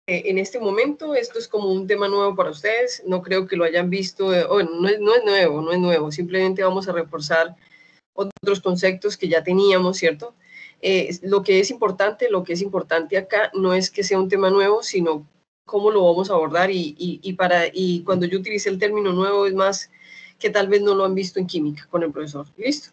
en este momento esto es como un tema nuevo para ustedes, no creo que lo hayan visto, bueno, no es nuevo, simplemente vamos a reforzar otros conceptos que ya teníamos, ¿cierto? Lo que es importante acá no es que sea un tema nuevo, sino cómo lo vamos a abordar y cuando yo utilicé el término nuevo es más que tal vez no lo han visto en química con el profesor. ¿Listo?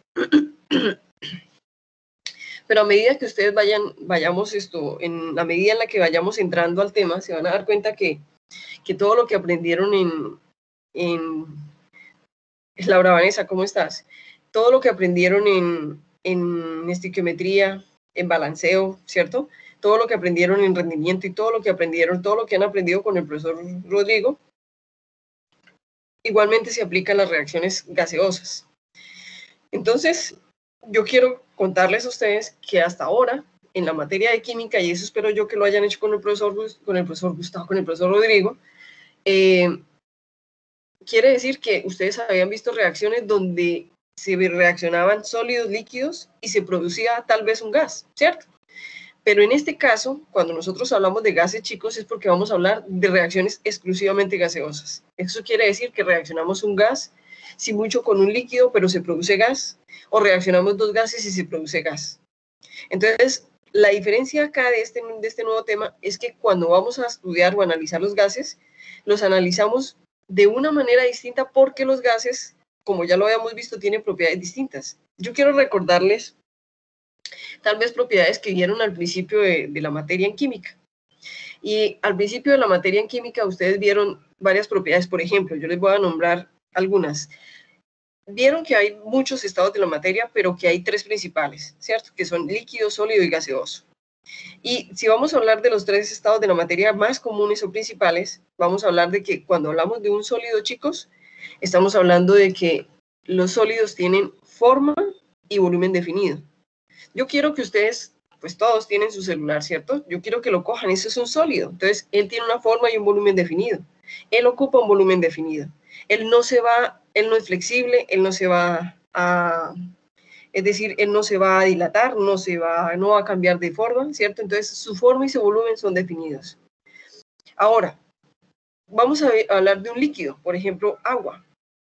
Pero a medida que ustedes vayamos en la medida en la que vayamos entrando al tema, se van a dar cuenta que todo lo que aprendieron en Laura Vanessa, ¿cómo estás? Todo lo que aprendieron en estiquiometría, en balanceo, ¿cierto? Todo lo que aprendieron en rendimiento y todo lo que han aprendido con el profesor Rodrigo, igualmente se aplica a las reacciones gaseosas. Entonces, yo quiero contarles a ustedes que hasta ahora, en la materia de química, y eso espero yo que lo hayan hecho con el profesor Gustavo, con el profesor Rodrigo, quiere decir que ustedes habían visto reacciones donde se reaccionaban sólidos, líquidos, y se producía tal vez un gas, ¿cierto? Pero en este caso, cuando nosotros hablamos de gases, chicos, es porque vamos a hablar de reacciones exclusivamente gaseosas. Eso quiere decir que reaccionamos un gas, si mucho con un líquido, pero se produce gas, o reaccionamos dos gases y se produce gas. Entonces, la diferencia acá de este nuevo tema es que cuando vamos a estudiar o analizar los gases, los analizamos de una manera distinta porque los gases, como ya lo habíamos visto, tienen propiedades distintas. Yo quiero recordarles tal vez propiedades que vieron al principio de la materia en química. Y al principio de la materia en química ustedes vieron varias propiedades. Por ejemplo, yo les voy a nombrar algunas. Vieron que hay muchos estados de la materia, pero que hay tres principales, ¿cierto? Que son líquido, sólido y gaseoso. Y si vamos a hablar de los tres estados de la materia más comunes o principales, vamos a hablar de que cuando hablamos de un sólido, chicos, estamos hablando de que los sólidos tienen forma y volumen definido. Yo quiero que ustedes, pues todos tienen su celular, ¿cierto? Yo quiero que lo cojan, eso es un sólido. Entonces, él tiene una forma y un volumen definido. Él ocupa un volumen definido. Él no es flexible, él no se va a, es decir, él no se va a dilatar, no va a cambiar de forma, ¿cierto? Entonces, su forma y su volumen son definidos. Ahora, vamos a hablar de un líquido, por ejemplo, agua.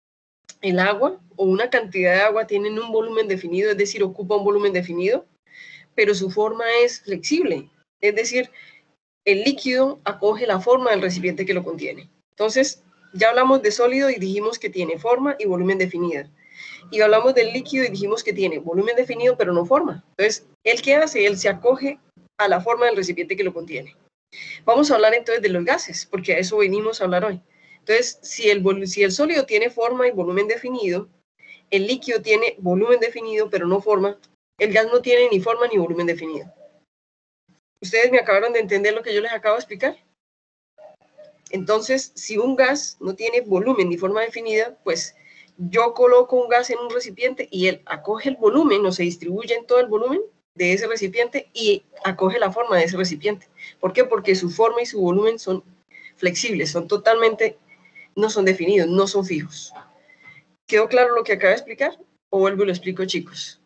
El agua o una cantidad de agua tienen un volumen definido, es decir, ocupa un volumen definido, pero su forma es flexible, es decir, el líquido acoge la forma del recipiente que lo contiene. Entonces, ya hablamos de sólido y dijimos que tiene forma y volumen definido. Y hablamos del líquido y dijimos que tiene volumen definido, pero no forma. Entonces, ¿él qué hace? Él se acoge a la forma del recipiente que lo contiene. Vamos a hablar entonces de los gases, porque a eso venimos a hablar hoy. Entonces, si el sólido tiene forma y volumen definido, el líquido tiene volumen definido, pero no forma, el gas no tiene ni forma ni volumen definido. ¿Ustedes me acabaron de entender lo que yo les acabo de explicar? Entonces, si un gas no tiene volumen ni forma definida, pues yo coloco un gas en un recipiente y él acoge el volumen o se distribuye en todo el volumen de ese recipiente y acoge la forma de ese recipiente. ¿Por qué? Porque su forma y su volumen son flexibles, no son definidos, no son fijos. ¿Quedó claro lo que acabo de explicar? ¿O vuelvo y lo explico, chicos?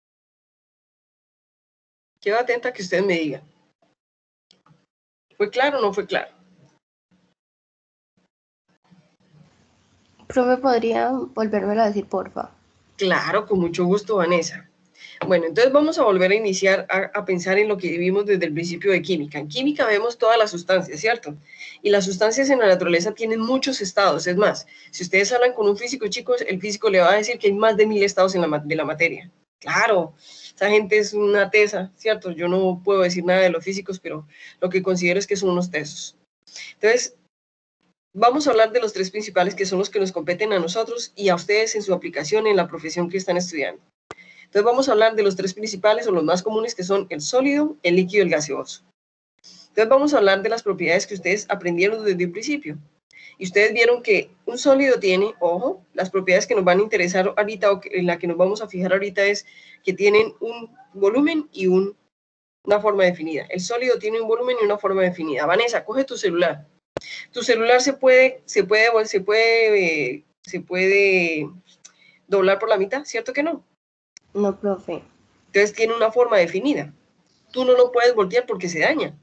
Quedo atenta a que ustedes me digan. ¿Fue claro o no fue claro? Profe, ¿podría volvérmelo a decir, porfa? Claro, con mucho gusto, Vanessa. Bueno, entonces vamos a volver a iniciar a pensar en lo que vimos desde el principio de química. En química vemos todas las sustancias, ¿cierto? Y las sustancias en la naturaleza tienen muchos estados. Es más, si ustedes hablan con un físico, chicos, el físico le va a decir que hay más de 1000 estados de la materia. Claro, esa gente es una tesa, ¿cierto? Yo no puedo decir nada de los físicos, pero lo que considero es que son unos tesos. Entonces, vamos a hablar de los tres principales que son los que nos competen a nosotros y a ustedes en su aplicación en la profesión que están estudiando. Entonces vamos a hablar de los tres principales o los más comunes que son el sólido, el líquido y el gaseoso. Entonces vamos a hablar de las propiedades que ustedes aprendieron desde el principio. Y ustedes vieron que un sólido tiene, ojo, las propiedades que nos van a interesar ahorita o en la que nos vamos a fijar ahorita es que tienen un volumen y una forma definida. El sólido tiene un volumen y una forma definida. Vanessa, coge tu celular. Tu celular se puede doblar por la mitad, ¿cierto que no? No, profe. Entonces tiene una forma definida. Tú no lo puedes voltear porque se daña.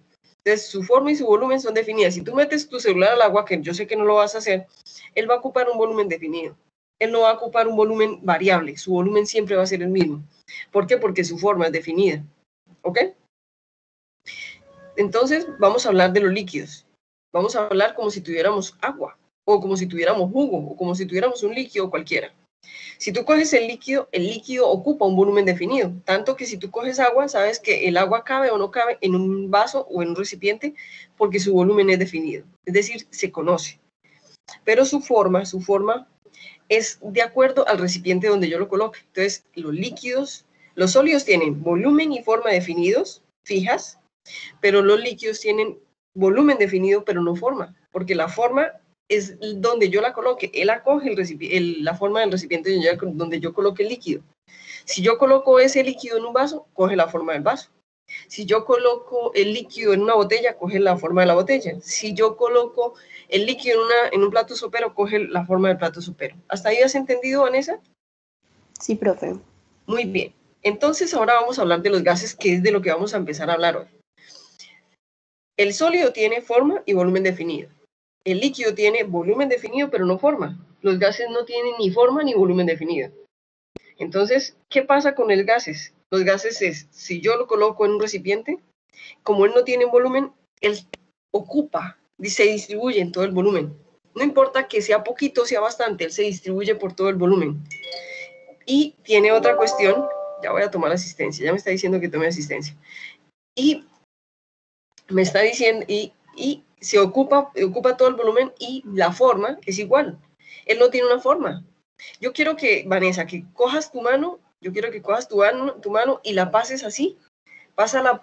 Entonces, su forma y su volumen son definidas. Si tú metes tu celular al agua, que yo sé que no lo vas a hacer, él va a ocupar un volumen definido. Él no va a ocupar un volumen variable. Su volumen siempre va a ser el mismo. ¿Por qué? Porque su forma es definida. ¿Ok? Entonces, vamos a hablar de los líquidos. Vamos a hablar como si tuviéramos agua, o como si tuviéramos jugo, o como si tuviéramos un líquido cualquiera. Si tú coges el líquido ocupa un volumen definido, tanto que si tú coges agua, sabes que el agua cabe o no cabe en un vaso o en un recipiente porque su volumen es definido, es decir, se conoce. Pero su forma es de acuerdo al recipiente donde yo lo coloque. Entonces, los sólidos tienen volumen y forma definidos, fijas, pero los líquidos tienen volumen definido, pero no forma, porque la forma es donde yo la coloque. Él acoge la forma del recipiente donde yo coloque el líquido. Si yo coloco ese líquido en un vaso, coge la forma del vaso. Si yo coloco el líquido en una botella, coge la forma de la botella. Si yo coloco el líquido en un plato sopero, coge la forma del plato sopero. ¿Hasta ahí has entendido, Vanessa? Sí, profe. Muy bien. Entonces ahora vamos a hablar de los gases, que es de lo que vamos a empezar a hablar hoy. El sólido tiene forma y volumen definido. El líquido tiene volumen definido, pero no forma. Los gases no tienen ni forma ni volumen definido. Entonces, ¿qué pasa con los gases? Los gases es, si yo lo coloco en un recipiente, como él no tiene volumen, él ocupa y se distribuye en todo el volumen. No importa que sea poquito o sea bastante, él se distribuye por todo el volumen. Y tiene otra cuestión, ya voy a tomar asistencia, ya me está diciendo que tome asistencia. Y me está diciendo, y se ocupa todo el volumen y la forma es igual. Él no tiene una forma. Yo quiero que, Vanessa, que cojas tu mano, yo quiero que cojas tu mano y la pases así. Pásala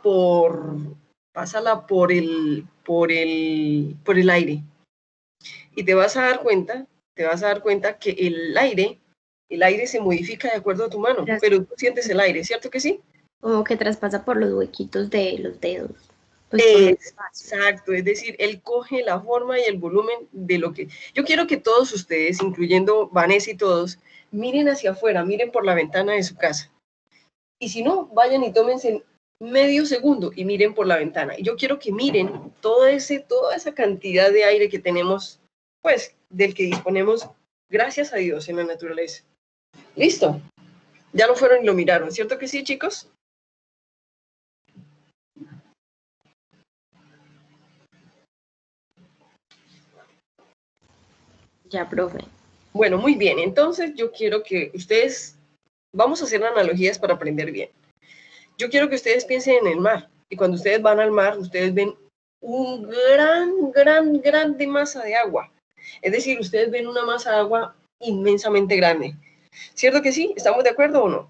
por el aire. Y te vas a dar cuenta que el aire se modifica de acuerdo a tu mano, pero tú sientes el aire, ¿cierto que sí? Como que traspasa por los huequitos de los dedos. Pues exacto, es decir, él coge la forma y el volumen de lo que... Yo quiero que todos ustedes, incluyendo Vanessa y todos, miren hacia afuera, miren por la ventana de su casa. Y si no, vayan y tómense medio segundo y miren por la ventana. Y yo quiero que miren toda esa cantidad de aire que tenemos, pues, del que disponemos, gracias a Dios, en la naturaleza. ¿Listo? Ya lo fueron y lo miraron, ¿cierto que sí, chicos? Ya, profe. Bueno, muy bien. Entonces yo quiero que ustedes, vamos a hacer analogías para aprender bien. Yo quiero que ustedes piensen en el mar. Y cuando ustedes van al mar, ustedes ven un grande masa de agua. Es decir, ustedes ven una masa de agua inmensamente grande. ¿Cierto que sí? ¿Estamos de acuerdo o no?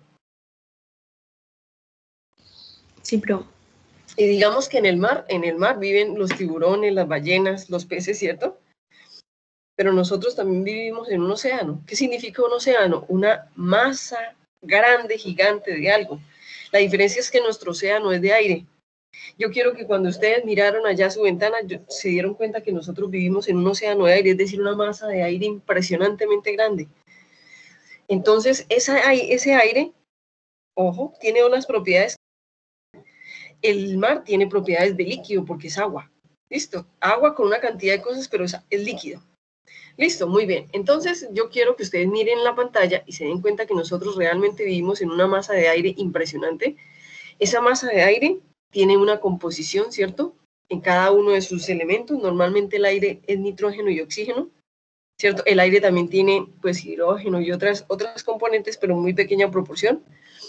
Sí, profe. Y digamos que en el mar viven los tiburones, las ballenas, los peces, ¿cierto? Pero nosotros también vivimos en un océano. ¿Qué significa un océano? Una masa grande, gigante de algo. La diferencia es que nuestro océano es de aire. Yo quiero que cuando ustedes miraron allá su ventana, se dieron cuenta que nosotros vivimos en un océano de aire, es decir, una masa de aire impresionantemente grande. Entonces, ese aire, ojo, tiene unas propiedades. El mar tiene propiedades de líquido porque es agua. ¿Listo? Agua con una cantidad de cosas, pero es líquido. Listo, muy bien. Entonces yo quiero que ustedes miren la pantalla y se den cuenta que nosotros realmente vivimos en una masa de aire impresionante. Esa masa de aire tiene una composición, ¿cierto? En cada uno de sus elementos. Normalmente el aire es nitrógeno y oxígeno, ¿cierto? El aire también tiene, pues, hidrógeno y otras componentes, pero en muy pequeña proporción.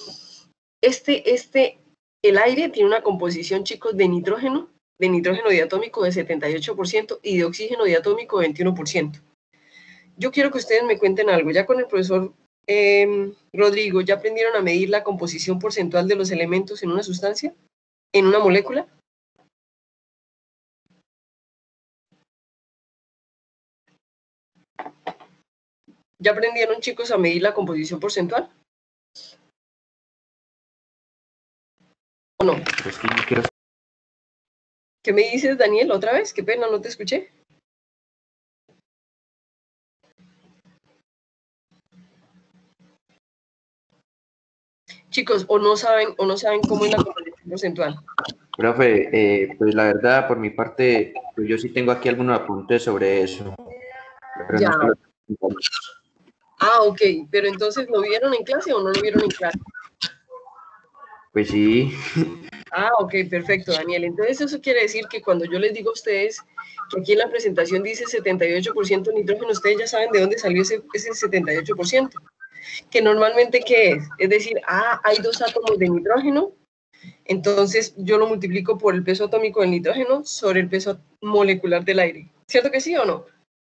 El aire tiene una composición, chicos, de nitrógeno diatómico de 78% y de oxígeno diatómico de 21%. Yo quiero que ustedes me cuenten algo. Ya con el profesor Rodrigo, ¿ya aprendieron a medir la composición porcentual de los elementos en una sustancia? ¿En una molécula? ¿Ya aprendieron, chicos, a medir la composición porcentual? ¿O no? Pues sí, quiero... ¿Qué me dices, Daniel, otra vez? Qué pena, no te escuché. Chicos, o no saben cómo es la composición porcentual. Profe, pues la verdad, por mi parte, pues yo sí tengo aquí algunos apuntes sobre eso, pero no Ya. solo... Ah, ok, pero entonces, ¿lo vieron en clase o no lo vieron en clase? Pues sí, Ah, ok, perfecto, Daniel. Entonces eso quiere decir que cuando yo les digo a ustedes que aquí en la presentación dice 78% nitrógeno, ustedes ya saben de dónde salió ese 78%, que normalmente ¿qué es? Es decir, hay dos átomos de nitrógeno, entonces yo lo multiplico por el peso atómico del nitrógeno sobre el peso molecular del aire. ¿Cierto que sí o no?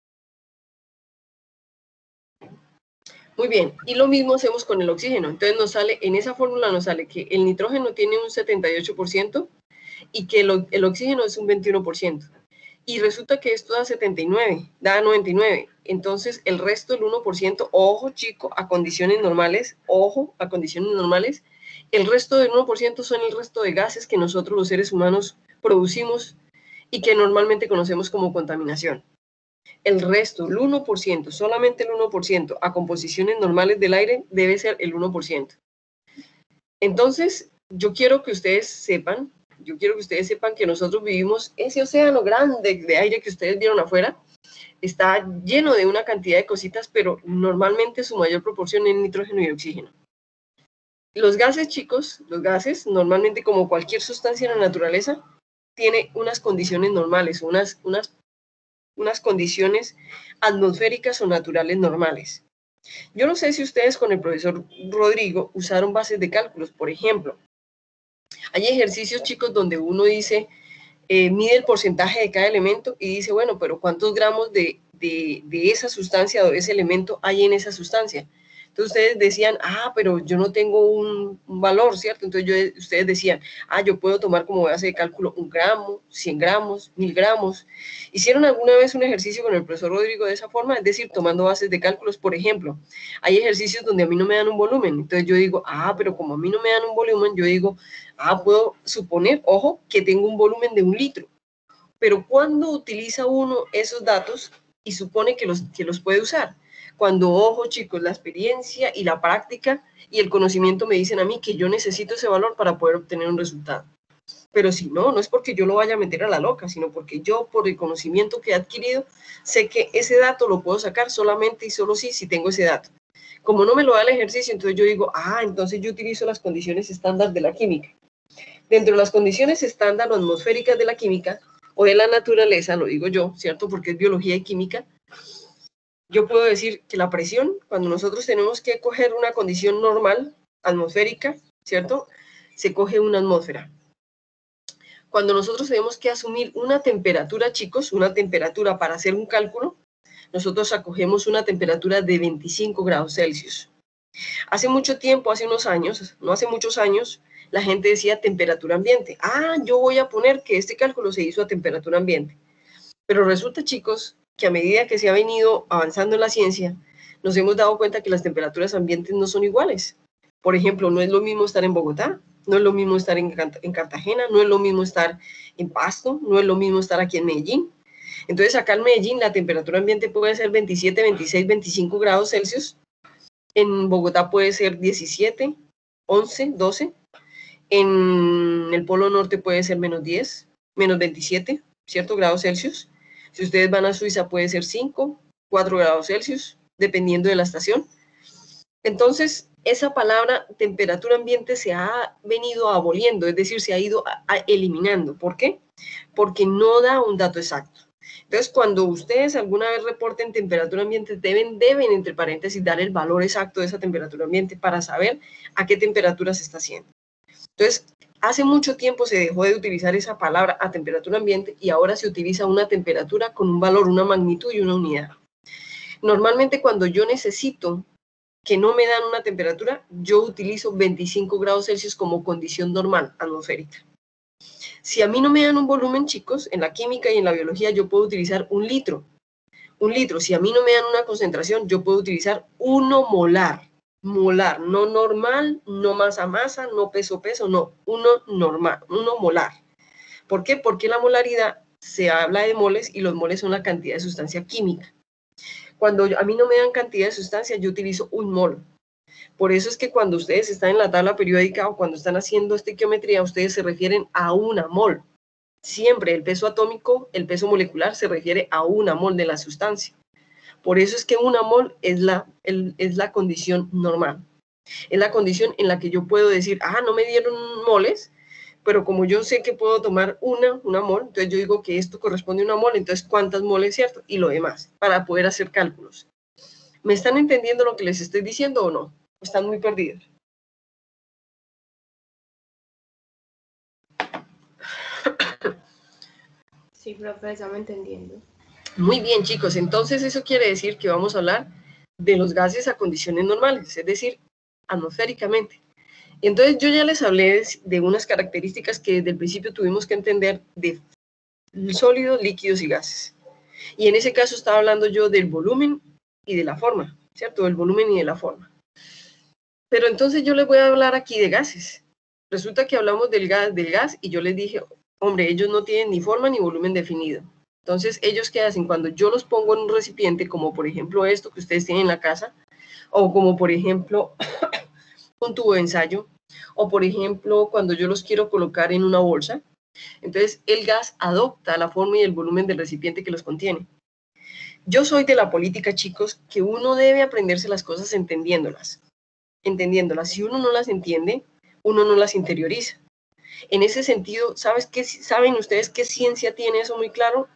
Muy bien, y lo mismo hacemos con el oxígeno. Entonces nos sale, en esa fórmula nos sale que el nitrógeno tiene un 78% y que el oxígeno es un 21%. Y resulta que esto da 79, da 99. Entonces el resto, el 1%, ojo chico, a condiciones normales, ojo, a condiciones normales, el resto del 1% son el resto de gases que nosotros los seres humanos producimos y que normalmente conocemos como contaminación. El resto, el 1%, solamente el 1%, a composiciones normales del aire debe ser el 1%. Entonces, yo quiero que ustedes sepan que nosotros vivimos ese océano grande de aire que ustedes vieron afuera, está lleno de una cantidad de cositas, pero normalmente su mayor proporción es nitrógeno y oxígeno. Los gases, chicos, los gases, normalmente como cualquier sustancia en la naturaleza, tiene unas condiciones normales, unas condiciones atmosféricas o naturales normales. Yo no sé si ustedes con el profesor Rodrigo usaron bases de cálculos, por ejemplo. Hay ejercicios, chicos, donde uno dice, mide el porcentaje de cada elemento y dice, bueno, pero ¿cuántos gramos de esa sustancia o de ese elemento hay en esa sustancia? Entonces ustedes decían, pero yo no tengo un valor, ¿cierto? Entonces ustedes decían, yo puedo tomar como base de cálculo 1 gramo, 100 gramos, 1000 gramos. ¿Hicieron alguna vez un ejercicio con el profesor Rodrigo de esa forma? Es decir, tomando bases de cálculos, por ejemplo, hay ejercicios donde a mí no me dan un volumen. Entonces yo digo, pero como a mí no me dan un volumen, yo digo, puedo suponer, ojo, que tengo un volumen de 1 litro. Pero ¿cuándo utiliza uno esos datos y supone que los puede usar? Cuando, ojo chicos, la experiencia y la práctica y el conocimiento me dicen a mí que yo necesito ese valor para poder obtener un resultado. Pero si no, no es porque yo lo vaya a meter a la loca, sino porque yo, por el conocimiento que he adquirido, sé que ese dato lo puedo sacar solamente y solo si tengo ese dato. Como no me lo da el ejercicio, entonces yo digo, entonces yo utilizo las condiciones estándar de la química. Dentro de las condiciones estándar o atmosféricas de la química o de la naturaleza, lo digo yo, ¿cierto? Porque es biología y química. Yo puedo decir que la presión, cuando nosotros tenemos que coger una condición normal, atmosférica, ¿cierto? Se coge una atmósfera. Cuando nosotros tenemos que asumir una temperatura, chicos, una temperatura para hacer un cálculo, nosotros acogemos una temperatura de 25 grados Celsius. Hace mucho tiempo, hace unos años, no hace muchos años, la gente decía temperatura ambiente. Yo voy a poner que este cálculo se hizo a temperatura ambiente. Pero resulta, chicos, que a medida que se ha venido avanzando en la ciencia, nos hemos dado cuenta que las temperaturas ambientes no son iguales. Por ejemplo, no es lo mismo estar en Bogotá, no es lo mismo estar en Cartagena, no es lo mismo estar en Pasto, no es lo mismo estar aquí en Medellín. Entonces, acá en Medellín la temperatura ambiente puede ser 27, 26, 25 grados Celsius. En Bogotá puede ser 17, 11, 12. En el Polo Norte puede ser menos 10, menos 27, ¿cierto? Grados Celsius. Si ustedes van a Suiza puede ser 5, 4 grados Celsius, dependiendo de la estación. Entonces, esa palabra temperatura ambiente se ha venido aboliendo, es decir, se ha ido eliminando. ¿Por qué? Porque no da un dato exacto. Entonces, cuando ustedes alguna vez reporten temperatura ambiente, deben, entre paréntesis, dar el valor exacto de esa temperatura ambiente para saber a qué temperatura se está haciendo. Entonces, hace mucho tiempo se dejó de utilizar esa palabra a temperatura ambiente y ahora se utiliza una temperatura con un valor, una magnitud y una unidad. Normalmente cuando yo necesito que no me dan una temperatura, yo utilizo 25 grados Celsius como condición normal atmosférica. Si a mí no me dan un volumen, chicos, en la química y en la biología yo puedo utilizar 1 litro. 1 litro. Si a mí no me dan una concentración, yo puedo utilizar 1 molar. Molar, no normal, no masa masa, no peso peso, no, 1 normal, 1 molar. ¿Por qué? Porque la molaridad se habla de moles y los moles son la cantidad de sustancia química. Cuando a mí no me dan cantidad de sustancia, yo utilizo 1 mol. Por eso es que cuando ustedes están en la tabla periódica o cuando están haciendo estequiometría, ustedes se refieren a una mol. Siempre el peso atómico, el peso molecular se refiere a una mol de la sustancia. Por eso es que una mol es la condición normal. Es la condición en la que yo puedo decir, no me dieron moles, pero como yo sé que puedo tomar una mol, entonces yo digo que esto corresponde a una mol, entonces ¿cuántas moles, cierto? Y lo demás, para poder hacer cálculos. ¿Me están entendiendo lo que les estoy diciendo o no? Están muy perdidos. Sí, profe, estamos entendiendo. Muy bien, chicos, entonces eso quiere decir que vamos a hablar de los gases a condiciones normales, es decir, atmosféricamente. Entonces yo ya les hablé de unas características que desde el principio tuvimos que entender de sólidos, líquidos y gases. Y en ese caso estaba hablando yo del volumen y de la forma, ¿cierto? Del volumen y de la forma. Pero entonces yo les voy a hablar aquí de gases. Resulta que hablamos del gas y yo les dije, hombre, ellos no tienen ni forma ni volumen definido. Entonces, ¿ellos qué hacen? Cuando yo los pongo en un recipiente, como por ejemplo esto que ustedes tienen en la casa, o como por ejemplo un tubo de ensayo, o por ejemplo cuando yo los quiero colocar en una bolsa, entonces el gas adopta la forma y el volumen del recipiente que los contiene. Yo soy de la política, chicos, que uno debe aprenderse las cosas entendiéndolas. Si uno no las entiende, uno no las interioriza. En ese sentido, ¿saben ustedes qué ciencia tiene eso muy claro?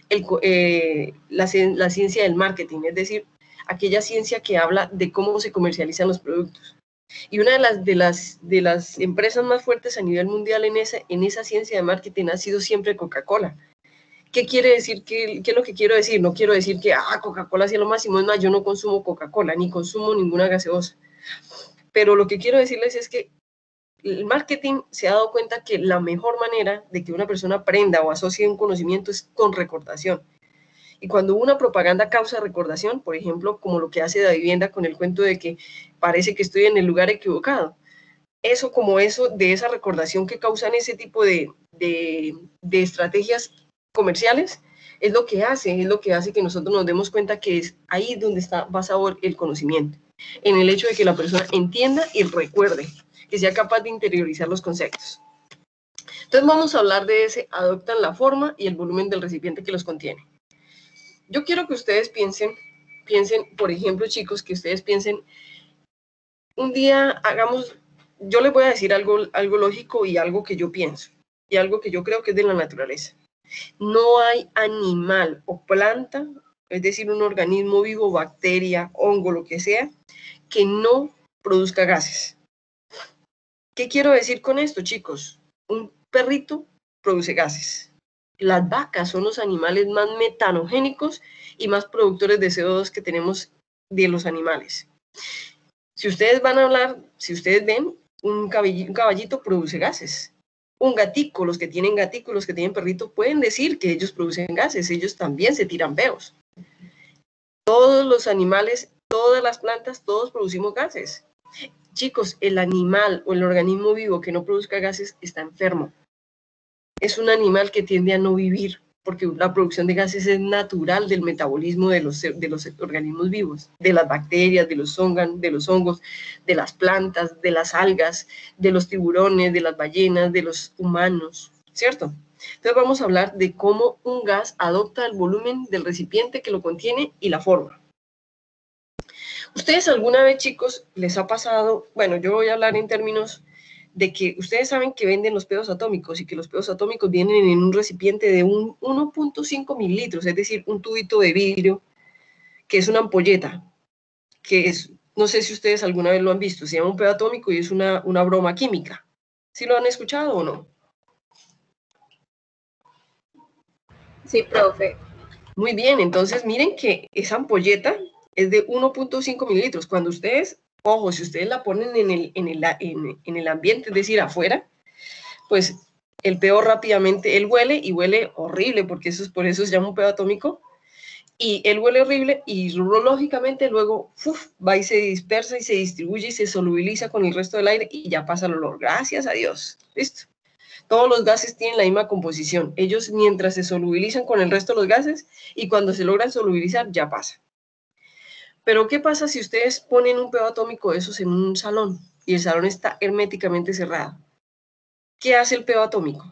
La ciencia del marketing, es decir, aquella ciencia que habla de cómo se comercializan los productos. Y una de las empresas más fuertes a nivel mundial en esa ciencia de marketing ha sido siempre Coca-Cola. ¿Qué quiere decir? ¿Qué es lo que quiero decir? No quiero decir que Coca-Cola sea lo máximo, es más, yo no consumo Coca-Cola, ni consumo ninguna gaseosa. Pero lo que quiero decirles es que el marketing se ha dado cuenta que la mejor manera de que una persona aprenda o asocie un conocimiento es con recordación. Y cuando una propaganda causa recordación, por ejemplo, como lo que hace Davivienda con el cuento de que parece que estoy en el lugar equivocado, de esa recordación que causan ese tipo de estrategias comerciales, es lo que hace que nosotros nos demos cuenta que es ahí donde está basado el conocimiento, en el hecho de que la persona entienda y recuerde, que sea capaz de interiorizar los conceptos. Entonces vamos a hablar de adoptan la forma y el volumen del recipiente que los contiene. Yo quiero que ustedes piensen, por ejemplo, chicos, que ustedes piensen, un día yo les voy a decir algo lógico y algo que yo pienso, y algo que yo creo que es de la naturaleza. No hay animal o planta, es decir, un organismo vivo, bacteria, hongo, lo que sea, que no produzca gases. ¿Qué quiero decir con esto, chicos? Un perrito produce gases. Las vacas son los animales más metanogénicos y más productores de CO2 que tenemos de los animales. Si ustedes ven, un caballito produce gases. Un gatico, los que tienen gatico, los que tienen perrito, pueden decir que ellos producen gases, ellos también se tiran peos. Todos los animales, todas las plantas, todos producimos gases. Chicos, el animal o el organismo vivo que no produzca gases está enfermo. Es un animal que tiende a no vivir, porque la producción de gases es natural del metabolismo de los organismos vivos, de las bacterias, de los hongos, de las plantas, de las algas, de los tiburones, de las ballenas, de los humanos, ¿cierto? Entonces vamos a hablar de cómo un gas adopta el volumen del recipiente que lo contiene y la forma. ¿Ustedes alguna vez, chicos, les ha pasado? Bueno, yo voy a hablar en términos de que ustedes saben que venden los pedos atómicos y que los pedos atómicos vienen en un recipiente de 1.5 mililitros, es decir, un tubito de vidrio, que es una ampolleta, no sé si ustedes alguna vez lo han visto, se llama un pedo atómico y es una broma química. ¿Sí lo han escuchado o no? Sí, profe. Muy bien, entonces miren que esa ampolleta es de 1.5 mililitros. Cuando ustedes, ojo, si ustedes la ponen en el ambiente, es decir, afuera, pues el peo rápidamente, él huele y huele horrible, porque por eso se llama un pedo atómico, y él huele horrible y lógicamente luego va y se dispersa y se distribuye y se solubiliza con el resto del aire y ya pasa el olor. Gracias a Dios. Listo. Todos los gases tienen la misma composición. Ellos mientras se solubilizan con el resto de los gases y cuando se logran solubilizar ya pasa. Pero ¿qué pasa si ustedes ponen un peo atómico de esos en un salón y el salón está herméticamente cerrado? ¿Qué hace el peo atómico?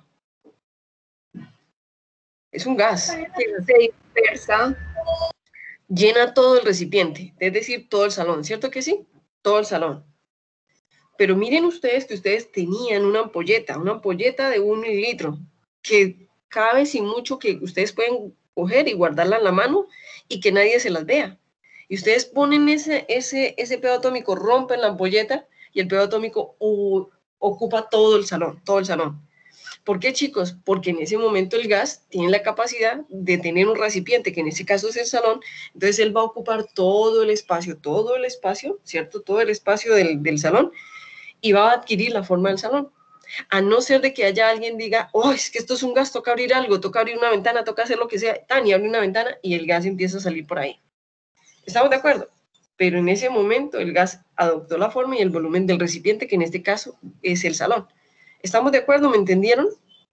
Es un gas. Se dispersa. Llena todo el recipiente, es decir, todo el salón, ¿cierto que sí? Todo el salón. Pero miren ustedes que ustedes tenían una ampolleta de 1 mililitro, que cabe sin mucho, que ustedes pueden coger y guardarla en la mano y que nadie se las vea. Y ustedes ponen ese pedo atómico, rompen la ampolleta y el pedo atómico ocupa todo el salón, todo el salón. ¿Por qué, chicos? Porque en ese momento el gas tiene la capacidad de tener un recipiente, que en este caso es el salón, entonces él va a ocupar todo el espacio, ¿cierto? Todo el espacio del salón, y va a adquirir la forma del salón. A no ser de que haya alguien diga, oh, es que esto es un gas, toca abrir algo, toca abrir una ventana, toca hacer lo que sea, y abre una ventana y el gas empieza a salir por ahí. ¿Estamos de acuerdo? Pero en ese momento el gas adoptó la forma y el volumen del recipiente, que en este caso es el salón. ¿Estamos de acuerdo? ¿Me entendieron?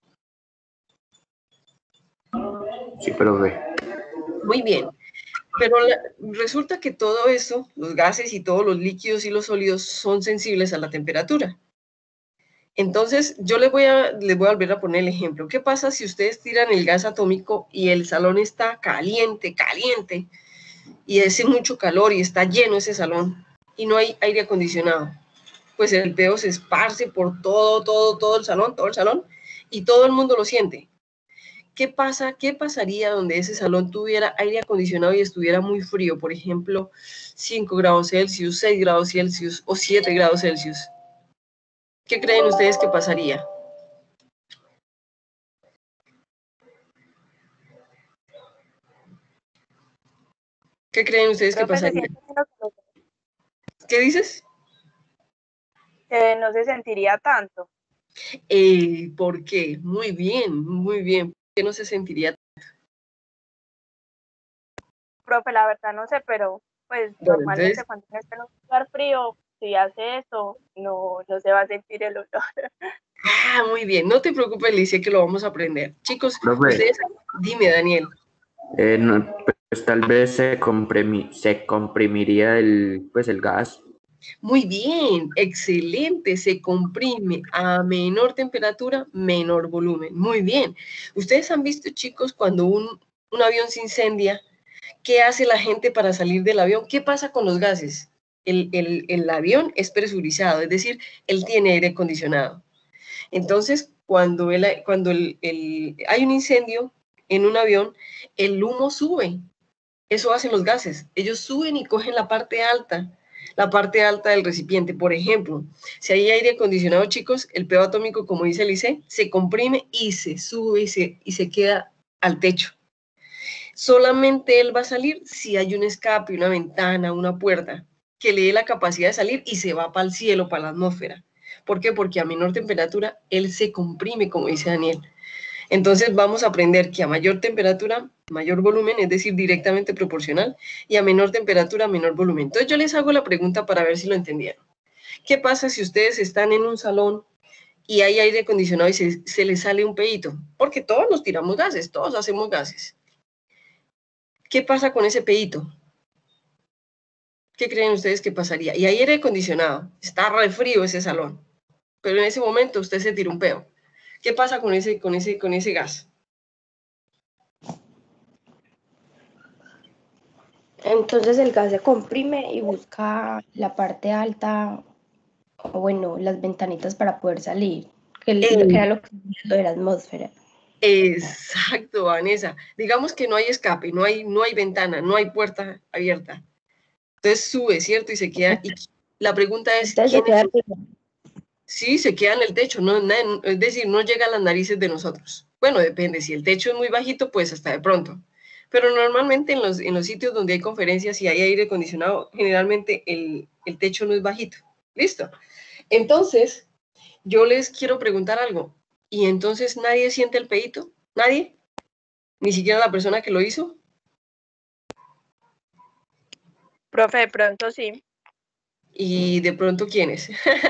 Sí, profe. Muy bien. Pero resulta que todo eso, los gases y todos los líquidos y los sólidos, son sensibles a la temperatura. Entonces, yo les voy a volver a poner el ejemplo. ¿Qué pasa si ustedes tiran el gas atómico y el salón está caliente, caliente, y hace mucho calor y está lleno ese salón y no hay aire acondicionado? Pues el peo se esparce por todo el salón, y todo el mundo lo siente. ¿Qué pasaría donde ese salón tuviera aire acondicionado y estuviera muy frío? Por ejemplo, 5 grados Celsius, 6 grados Celsius o 7 grados Celsius. ¿Qué creen ustedes que pasaría? ¿Qué creen ustedes que Profe, pasaría? ¿Qué dices? que no se sentiría tanto. ¿Por qué? Muy bien, muy bien. ¿Por qué no se sentiría? Profe, la verdad no sé, pero pues Bueno, normalmente entonces, cuando uno está en un lugar frío, si hace eso, no se va a sentir el olor. muy bien. No te preocupes, Alicia, que lo vamos a aprender. Chicos, Profe, ustedes, dime, Daniel. no, pues tal vez se comprimiría el gas. Muy bien, excelente, se comprime a menor temperatura, menor volumen. Muy bien. Ustedes han visto, chicos, cuando un avión se incendia, ¿qué hace la gente para salir del avión? ¿Qué pasa con los gases? El avión es presurizado, es decir, él tiene aire acondicionado. Entonces, cuando hay un incendio en un avión, el humo sube. Eso hacen los gases. Ellos suben y cogen la parte alta del recipiente. Por ejemplo, si hay aire acondicionado, chicos, el peo atómico, como dice Lice, se comprime y se sube y se queda al techo. Solamente él va a salir si hay un escape, una ventana, una puerta que le dé la capacidad de salir y se va para el cielo, para la atmósfera. ¿Por qué? Porque a menor temperatura él se comprime, como dice Daniel. Entonces vamos a aprender que a mayor temperatura, mayor volumen, es decir, directamente proporcional, y a menor temperatura, menor volumen. Entonces yo les hago la pregunta para ver si lo entendieron. ¿Qué pasa si ustedes están en un salón y hay aire acondicionado y se les sale un pedito? Porque todos nos tiramos gases, todos hacemos gases. ¿Qué pasa con ese pedito? ¿Qué creen ustedes que pasaría? Y hay aire acondicionado, está re frío ese salón, pero en ese momento usted se tira un peo. ¿Qué pasa con ese gas? Entonces el gas se comprime y busca la parte alta, o bueno, las ventanitas para poder salir, que era lo de la atmósfera. Exacto, Vanessa. Digamos que no hay escape, no hay ventana, no hay puerta abierta. Entonces sube, ¿cierto? Y se queda. Y la pregunta es, Entonces se queda sí, se queda en el techo, no, es decir, no llega a las narices de nosotros. Bueno, depende, si el techo es muy bajito, pues hasta de pronto. Pero normalmente en los sitios donde hay conferencias y hay aire acondicionado, generalmente el techo no es bajito. ¿Listo? Entonces, yo les quiero preguntar algo. ¿Y entonces nadie siente el pedito? ¿Nadie? ¿Ni siquiera la persona que lo hizo? Profe, de pronto sí. ¿Y de pronto quiénes?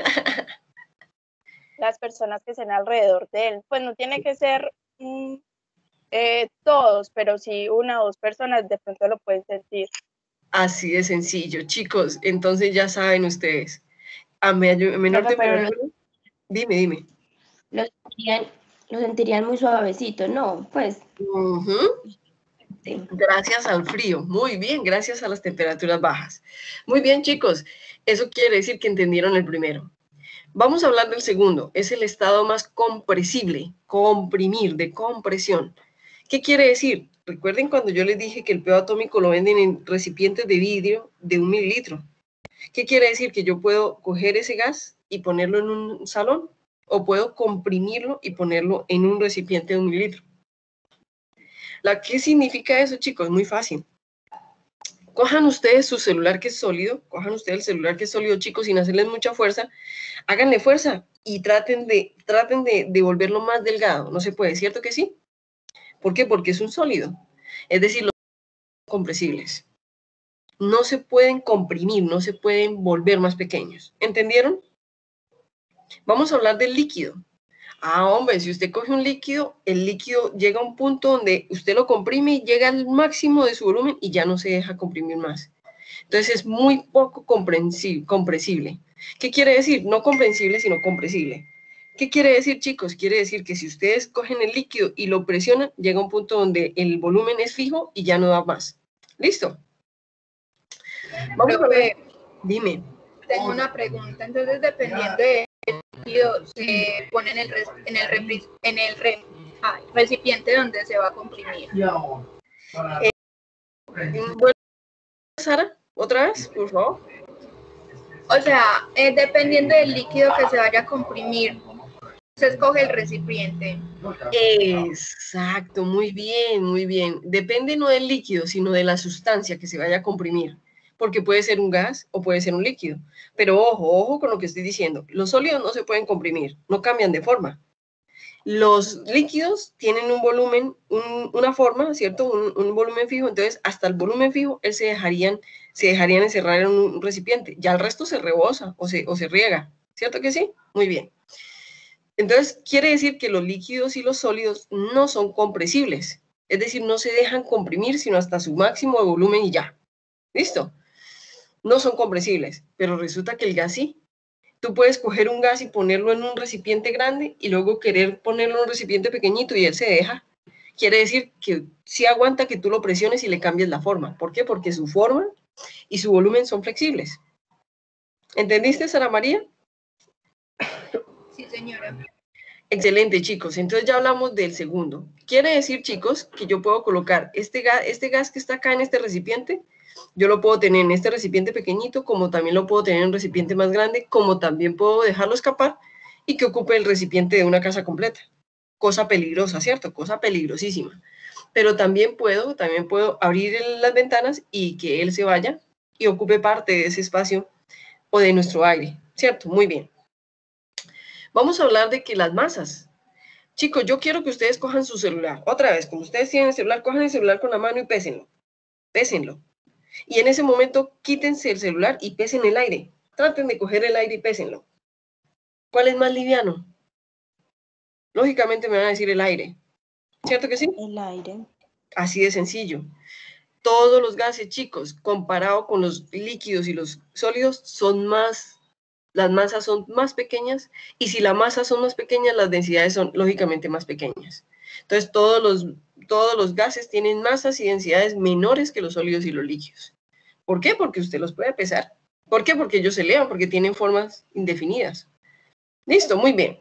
Las personas que estén alrededor de él. Pues no tiene que ser todos, pero sí 1 o 2 personas de pronto lo pueden sentir. Así de sencillo, chicos. Entonces ya saben ustedes. A menor Profe, pero temperatura. Dime. lo sentirían muy suavecito, ¿no? Pues, Ujú. sí. Gracias al frío. Muy bien, gracias a las temperaturas bajas. Muy bien, chicos. Eso quiere decir que entendieron el primero. Vamos a hablar del segundo. Es el estado más compresible. Comprimir, de compresión. ¿Qué quiere decir? Recuerden cuando yo les dije que el peo atómico lo venden en recipientes de vidrio de 1 mililitro. ¿Qué quiere decir? Que yo puedo coger ese gas y ponerlo en un salón, o puedo comprimirlo y ponerlo en un recipiente de 1 mililitro. ¿Qué significa eso, chicos? Muy fácil. Cojan ustedes su celular que es sólido, cojan ustedes el celular que es sólido, chicos, sin hacerles mucha fuerza, háganle fuerza y traten de volverlo más delgado. No se puede, ¿cierto que sí? ¿Por qué? Porque es un sólido. Es decir, los compresibles. No se pueden comprimir, no se pueden volver más pequeños. ¿Entendieron? Vamos a hablar del líquido. Hombre, si usted coge un líquido, el líquido llega a un punto donde usted lo comprime y llega al máximo de su volumen y ya no se deja comprimir más. Entonces es muy poco compresible. ¿Qué quiere decir? No comprensible, sino compresible. ¿Qué quiere decir, chicos? Quiere decir que si ustedes cogen el líquido y lo presionan, llega a un punto donde el volumen es fijo y ya no da más. ¿Listo? Vamos a ver. Dime. Tengo una pregunta. Entonces, dependiendo del líquido, se pone en el recipiente donde se va a comprimir. Bueno, Sara, otra vez, por favor. O sea, dependiendo del líquido que se vaya a comprimir, se escoge el recipiente. Exacto, muy bien, muy bien. Depende no del líquido, sino de la sustancia que se vaya a comprimir, porque puede ser un gas o puede ser un líquido. Pero ojo con lo que estoy diciendo. Los sólidos no se pueden comprimir, no cambian de forma. Los líquidos tienen un volumen, una forma, ¿cierto? Un volumen fijo, entonces hasta el volumen fijo, se dejarían encerrar en un recipiente. Ya el resto se rebosa o se riega, ¿cierto que sí? Muy bien. Entonces, quiere decir que los líquidos y los sólidos no son compresibles, es decir, no se dejan comprimir sino hasta su máximo de volumen y ya. ¿Listo? No son compresibles, pero resulta que el gas sí. Tú puedes coger un gas y ponerlo en un recipiente grande y luego querer ponerlo en un recipiente pequeñito y él se deja. Quiere decir que sí aguanta que tú lo presiones y le cambies la forma. ¿Por qué? Porque su forma y su volumen son flexibles. ¿Entendiste, Sara María? Sí, señora. Excelente, chicos. Entonces ya hablamos del segundo. Quiere decir, chicos, que yo puedo colocar este gas que está acá en este recipiente, yo lo puedo tener en este recipiente pequeñito, como también lo puedo tener en un recipiente más grande, como también puedo dejarlo escapar y que ocupe el recipiente de una casa completa. Cosa peligrosa, ¿cierto? Cosa peligrosísima. Pero también puedo abrir las ventanas y que él se vaya y ocupe parte de ese espacio o de nuestro aire, ¿cierto? Muy bien. Vamos a hablar de que las masas. Chicos, yo quiero que ustedes cojan su celular. Otra vez, como ustedes tienen el celular, cojan el celular con la mano y pésenlo. Pésenlo. Y en ese momento, quítense el celular y pesen el aire. Traten de coger el aire y pésenlo. ¿Cuál es más liviano? Lógicamente me van a decir el aire. ¿Cierto que sí? El aire. Así de sencillo. Todos los gases, chicos, comparado con los líquidos y los sólidos, las masas son más pequeñas, y si las masas son más pequeñas, las densidades son lógicamente más pequeñas. Entonces, todos los gases tienen masas y densidades menores que los sólidos y los líquidos. ¿Por qué? Porque usted los puede pesar. ¿Por qué? Porque ellos se elevan, porque tienen formas indefinidas. Listo, muy bien.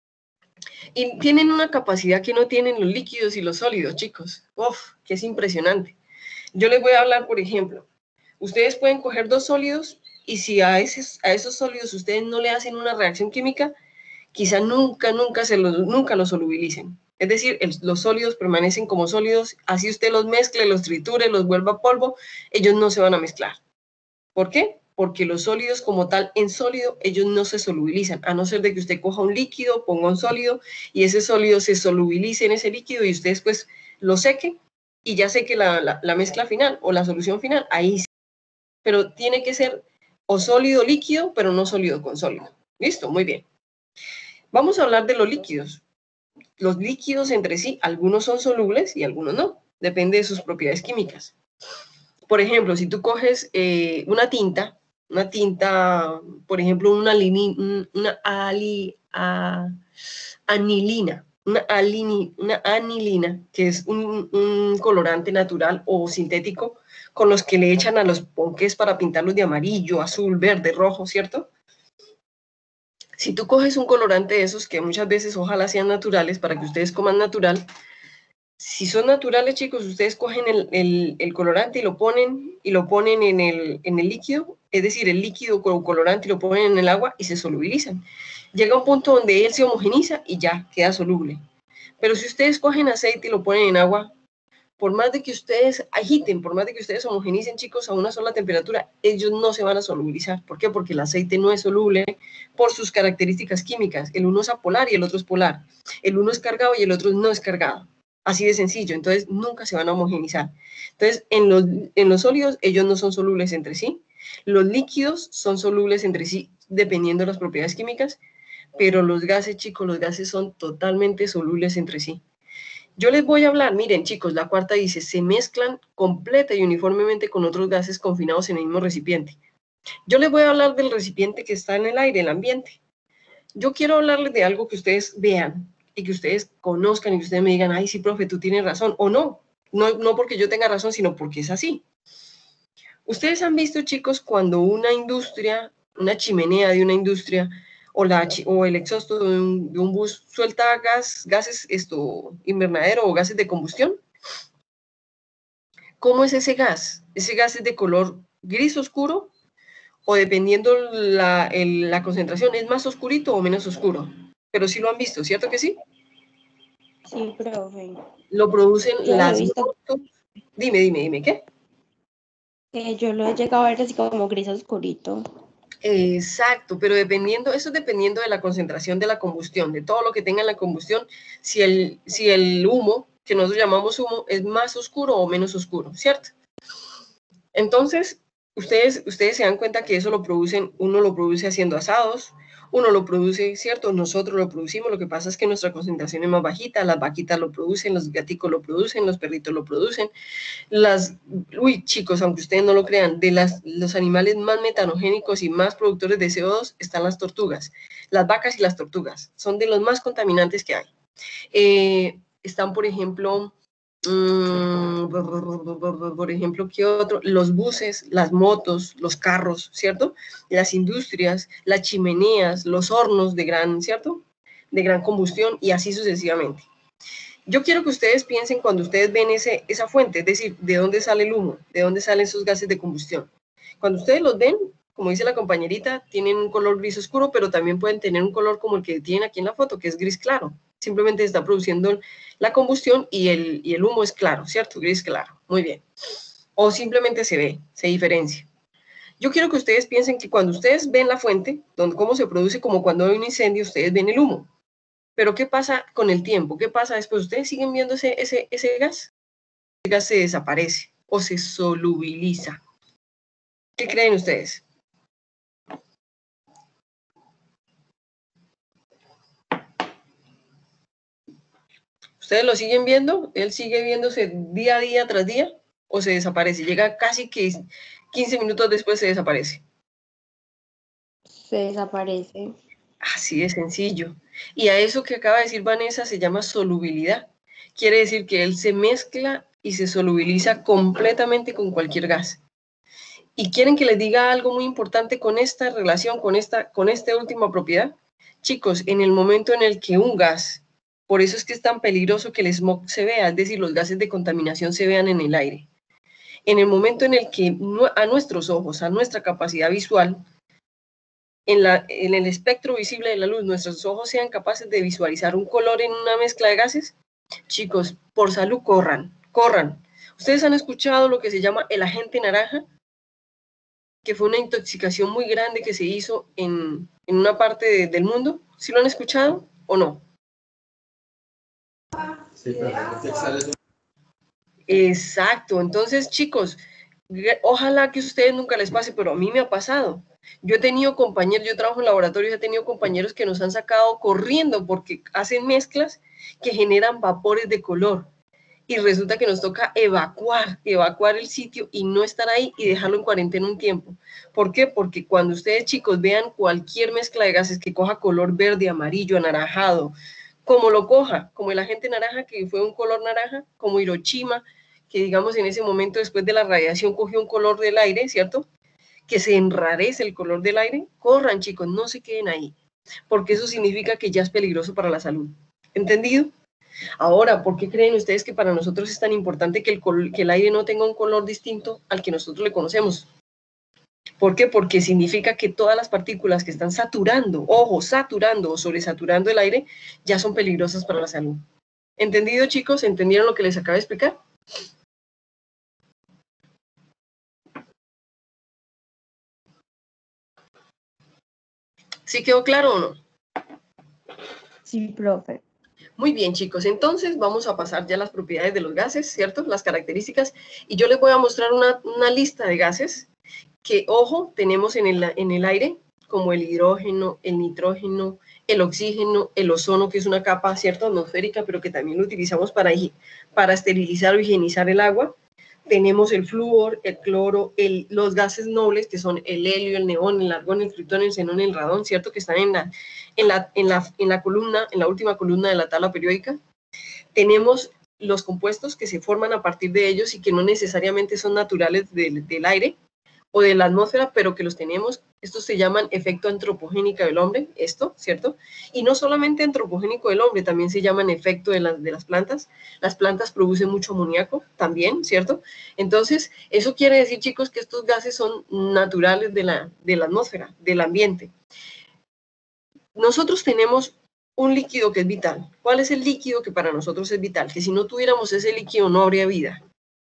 Y tienen una capacidad que no tienen los líquidos y los sólidos, chicos. Uf, que es impresionante. Yo les voy a hablar, por ejemplo, ustedes pueden coger dos sólidos y si a esos sólidos ustedes no le hacen una reacción química, quizá nunca los solubilicen. Es decir, los sólidos permanecen como sólidos, así usted los mezcle, los triture, los vuelva polvo, ellos no se van a mezclar. ¿Por qué? Porque los sólidos como tal, en sólido, ellos no se solubilizan, a no ser de que usted coja un líquido, ponga un sólido, y ese sólido se solubilice en ese líquido, y usted después lo seque, y ya seque la mezcla final, o la solución final, ahí sí. Pero tiene que ser o sólido líquido, pero no sólido con sólido. ¿Listo? Muy bien. Vamos a hablar de los líquidos. Los líquidos entre sí, algunos son solubles y algunos no. Depende de sus propiedades químicas. Por ejemplo, si tú coges una tinta, por ejemplo, una anilina, que es un colorante natural o sintético con los que le echan a los ponqués para pintarlos de amarillo, azul, verde, rojo, ¿cierto? Si tú coges un colorante de esos, que muchas veces ojalá sean naturales para que ustedes coman natural, si son naturales, chicos, ustedes cogen el colorante y lo ponen en el líquido, es decir, el líquido con colorante y lo ponen en el agua y se solubilizan. Llega un punto donde él se homogeniza y ya queda soluble. Pero si ustedes cogen aceite y lo ponen en agua, por más de que ustedes agiten, por más de que ustedes homogenicen, chicos, a una sola temperatura, ellos no se van a solubilizar. ¿Por qué? Porque el aceite no es soluble por sus características químicas. El uno es apolar y el otro es polar. El uno es cargado y el otro no es cargado. Así de sencillo. Entonces, nunca se van a homogenizar. Entonces, en los sólidos, ellos no son solubles entre sí. Los líquidos son solubles entre sí, dependiendo de las propiedades químicas, pero los gases, chicos, los gases son totalmente solubles entre sí. Yo les voy a hablar, miren chicos, la cuarta dice, se mezclan completa y uniformemente con otros gases confinados en el mismo recipiente. Yo les voy a hablar del recipiente que está en el aire, el ambiente. Yo quiero hablarles de algo que ustedes vean y que ustedes conozcan y que ustedes me digan, ay, sí, profe, tú tienes razón, o no. No porque yo tenga razón, sino porque es así. Ustedes han visto, chicos, cuando una industria, una chimenea de una industria, o el exhausto de un bus suelta gases invernadero o gases de combustión. ¿Cómo es ese gas? ¿Ese gas es de color gris oscuro o dependiendo la concentración es más oscurito o menos oscuro? Pero sí lo han visto, ¿cierto que sí? Sí, profe. Lo producen Yo las lo he visto. motos. Dime, ¿qué? Yo lo he llegado a ver así como gris oscurito. Exacto, pero eso es dependiendo de la concentración de la combustión, de todo lo que tenga en la combustión, si el humo, que nosotros llamamos humo, es más oscuro o menos oscuro, ¿cierto? Entonces, ustedes se dan cuenta que eso uno lo produce haciendo asados, uno lo produce, ¿cierto? Nosotros lo producimos, lo que pasa es que nuestra concentración es más bajita, las vaquitas lo producen, los gaticos lo producen, los perritos lo producen, chicos, aunque ustedes no lo crean, los animales más metanogénicos y más productores de CO2 están las tortugas, las vacas y las tortugas, son de los más contaminantes que hay. Están, por ejemplo, ¿qué otro? Los buses, las motos, los carros, ¿cierto? Las industrias, las chimeneas, los hornos ¿cierto? De gran combustión y así sucesivamente. Yo quiero que ustedes piensen cuando ustedes ven esa fuente, es decir, de dónde sale el humo, de dónde salen esos gases de combustión. Cuando ustedes los ven, como dice la compañerita, tienen un color gris oscuro, pero también pueden tener un color como el que tienen aquí en la foto, que es gris claro. Simplemente está produciendo la combustión y el humo es claro, ¿cierto? Gris claro, muy bien. O simplemente se diferencia. Yo quiero que ustedes piensen que cuando ustedes ven la fuente, cómo se produce, como cuando hay un incendio, ustedes ven el humo. Pero ¿qué pasa con el tiempo? ¿Qué pasa después? ¿Ustedes siguen viendo ese gas? Ese gas se desaparece o se solubiliza. ¿Qué creen ustedes? ¿Ustedes lo siguen viendo? ¿Él sigue viéndose día a día tras día o se desaparece? Llega casi que 15 minutos después se desaparece. Se desaparece. Así de sencillo. Y a eso que acaba de decir Vanessa se llama solubilidad. Quiere decir que él se mezcla y se solubiliza completamente con cualquier gas. Y quieren que les diga algo muy importante con esta relación, con esta última propiedad. Chicos, en el momento en el que un gas, por eso es que es tan peligroso que el smog se vea, es decir, los gases de contaminación se vean en el aire. En el momento en el que a nuestros ojos, a nuestra capacidad visual, en el espectro visible de la luz, nuestros ojos sean capaces de visualizar un color en una mezcla de gases, chicos, por salud corran. ¿Ustedes han escuchado lo que se llama el agente naranja? Que fue una intoxicación muy grande que se hizo en una parte del mundo. ¿Sí lo han escuchado o no? Sí, pero Exacto. Entonces, chicos, ojalá que a ustedes nunca les pase, pero a mí me ha pasado. Yo he tenido compañeros, yo trabajo en laboratorios, he tenido compañeros que nos han sacado corriendo porque hacen mezclas que generan vapores de color. y resulta que nos toca evacuar el sitio y no estar ahí y dejarlo en cuarentena un tiempo. ¿Por qué? Porque cuando ustedes, chicos, vean cualquier mezcla de gases que coja color verde, amarillo, anaranjado, como lo coja, como el agente naranja, que fue un color naranja, como Hiroshima, que digamos en ese momento después de la radiación cogió un color del aire, ¿cierto? Que se enrarece el color del aire, corran, chicos, no se queden ahí, porque eso significa que ya es peligroso para la salud. ¿Entendido? Ahora, ¿por qué creen ustedes que para nosotros es tan importante que el aire no tenga un color distinto al que nosotros le conocemos? ¿Por qué? Porque significa que todas las partículas que están saturando, ojo, saturando o sobresaturando el aire, ya son peligrosas para la salud. ¿Entendido, chicos? ¿Entendieron lo que les acabo de explicar? ¿Sí quedó claro o no? Sí, profe. Muy bien, chicos, entonces vamos a pasar ya a las propiedades de los gases, ¿cierto? Las características, y yo les voy a mostrar una lista de gases que, ojo, tenemos en el aire, como el hidrógeno, el nitrógeno, el oxígeno, el ozono, que es una capa, ¿cierto?, atmosférica, pero que también lo utilizamos para esterilizar o higienizar el agua. Tenemos el flúor, el cloro, los gases nobles, que son el helio, el neón, el argón, el tritón, el xenón, el radón, ¿cierto?, que están en la última columna de la tabla periódica. Tenemos los compuestos que se forman a partir de ellos y que no necesariamente son naturales del aire o de la atmósfera, pero que los tenemos. Estos se llaman efecto antropogénico del hombre, ¿cierto? Y no solamente antropogénico del hombre, también se llaman efecto de las plantas. Las plantas producen mucho amoníaco también, ¿cierto? Entonces, eso quiere decir, chicos, que estos gases son naturales de la atmósfera, del ambiente. Nosotros tenemos un líquido que es vital. ¿Cuál es el líquido que para nosotros es vital? Que si no tuviéramos ese líquido no habría vida.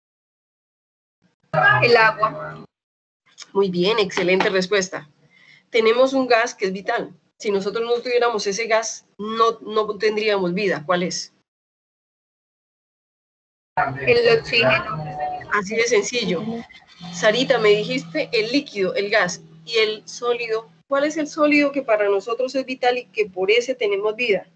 El agua. Muy bien, excelente respuesta. Tenemos un gas que es vital. Si nosotros no tuviéramos ese gas, no tendríamos vida. ¿Cuál es? El oxígeno. Así de sencillo. Sarita, me dijiste el líquido, el gas y el sólido. ¿Cuál es el sólido que para nosotros es vital y que por ese tenemos vida?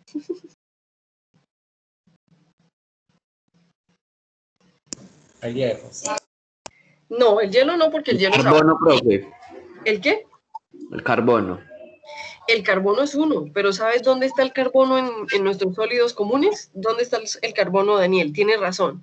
El hierro. No, el hielo no, porque el hielo es agua. Carbono, profe. ¿El qué? El carbono. El carbono es uno, pero ¿sabes dónde está el carbono en nuestros sólidos comunes? ¿Dónde está el carbono, Daniel? Tienes razón.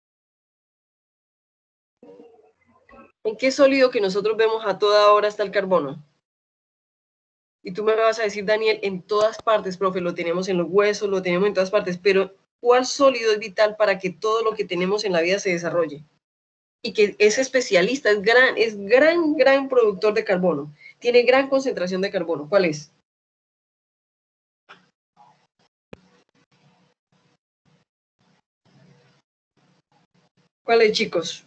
¿En qué sólido que nosotros vemos a toda hora está el carbono? Y tú me vas a decir, Daniel, en todas partes, profe, lo tenemos en los huesos, lo tenemos en todas partes, pero ¿cuál sólido es vital para que todo lo que tenemos en la vida se desarrolle? Y que es especialista, es gran productor de carbono, tiene gran concentración de carbono. ¿Cuál es? ¿Cuál es, chicos?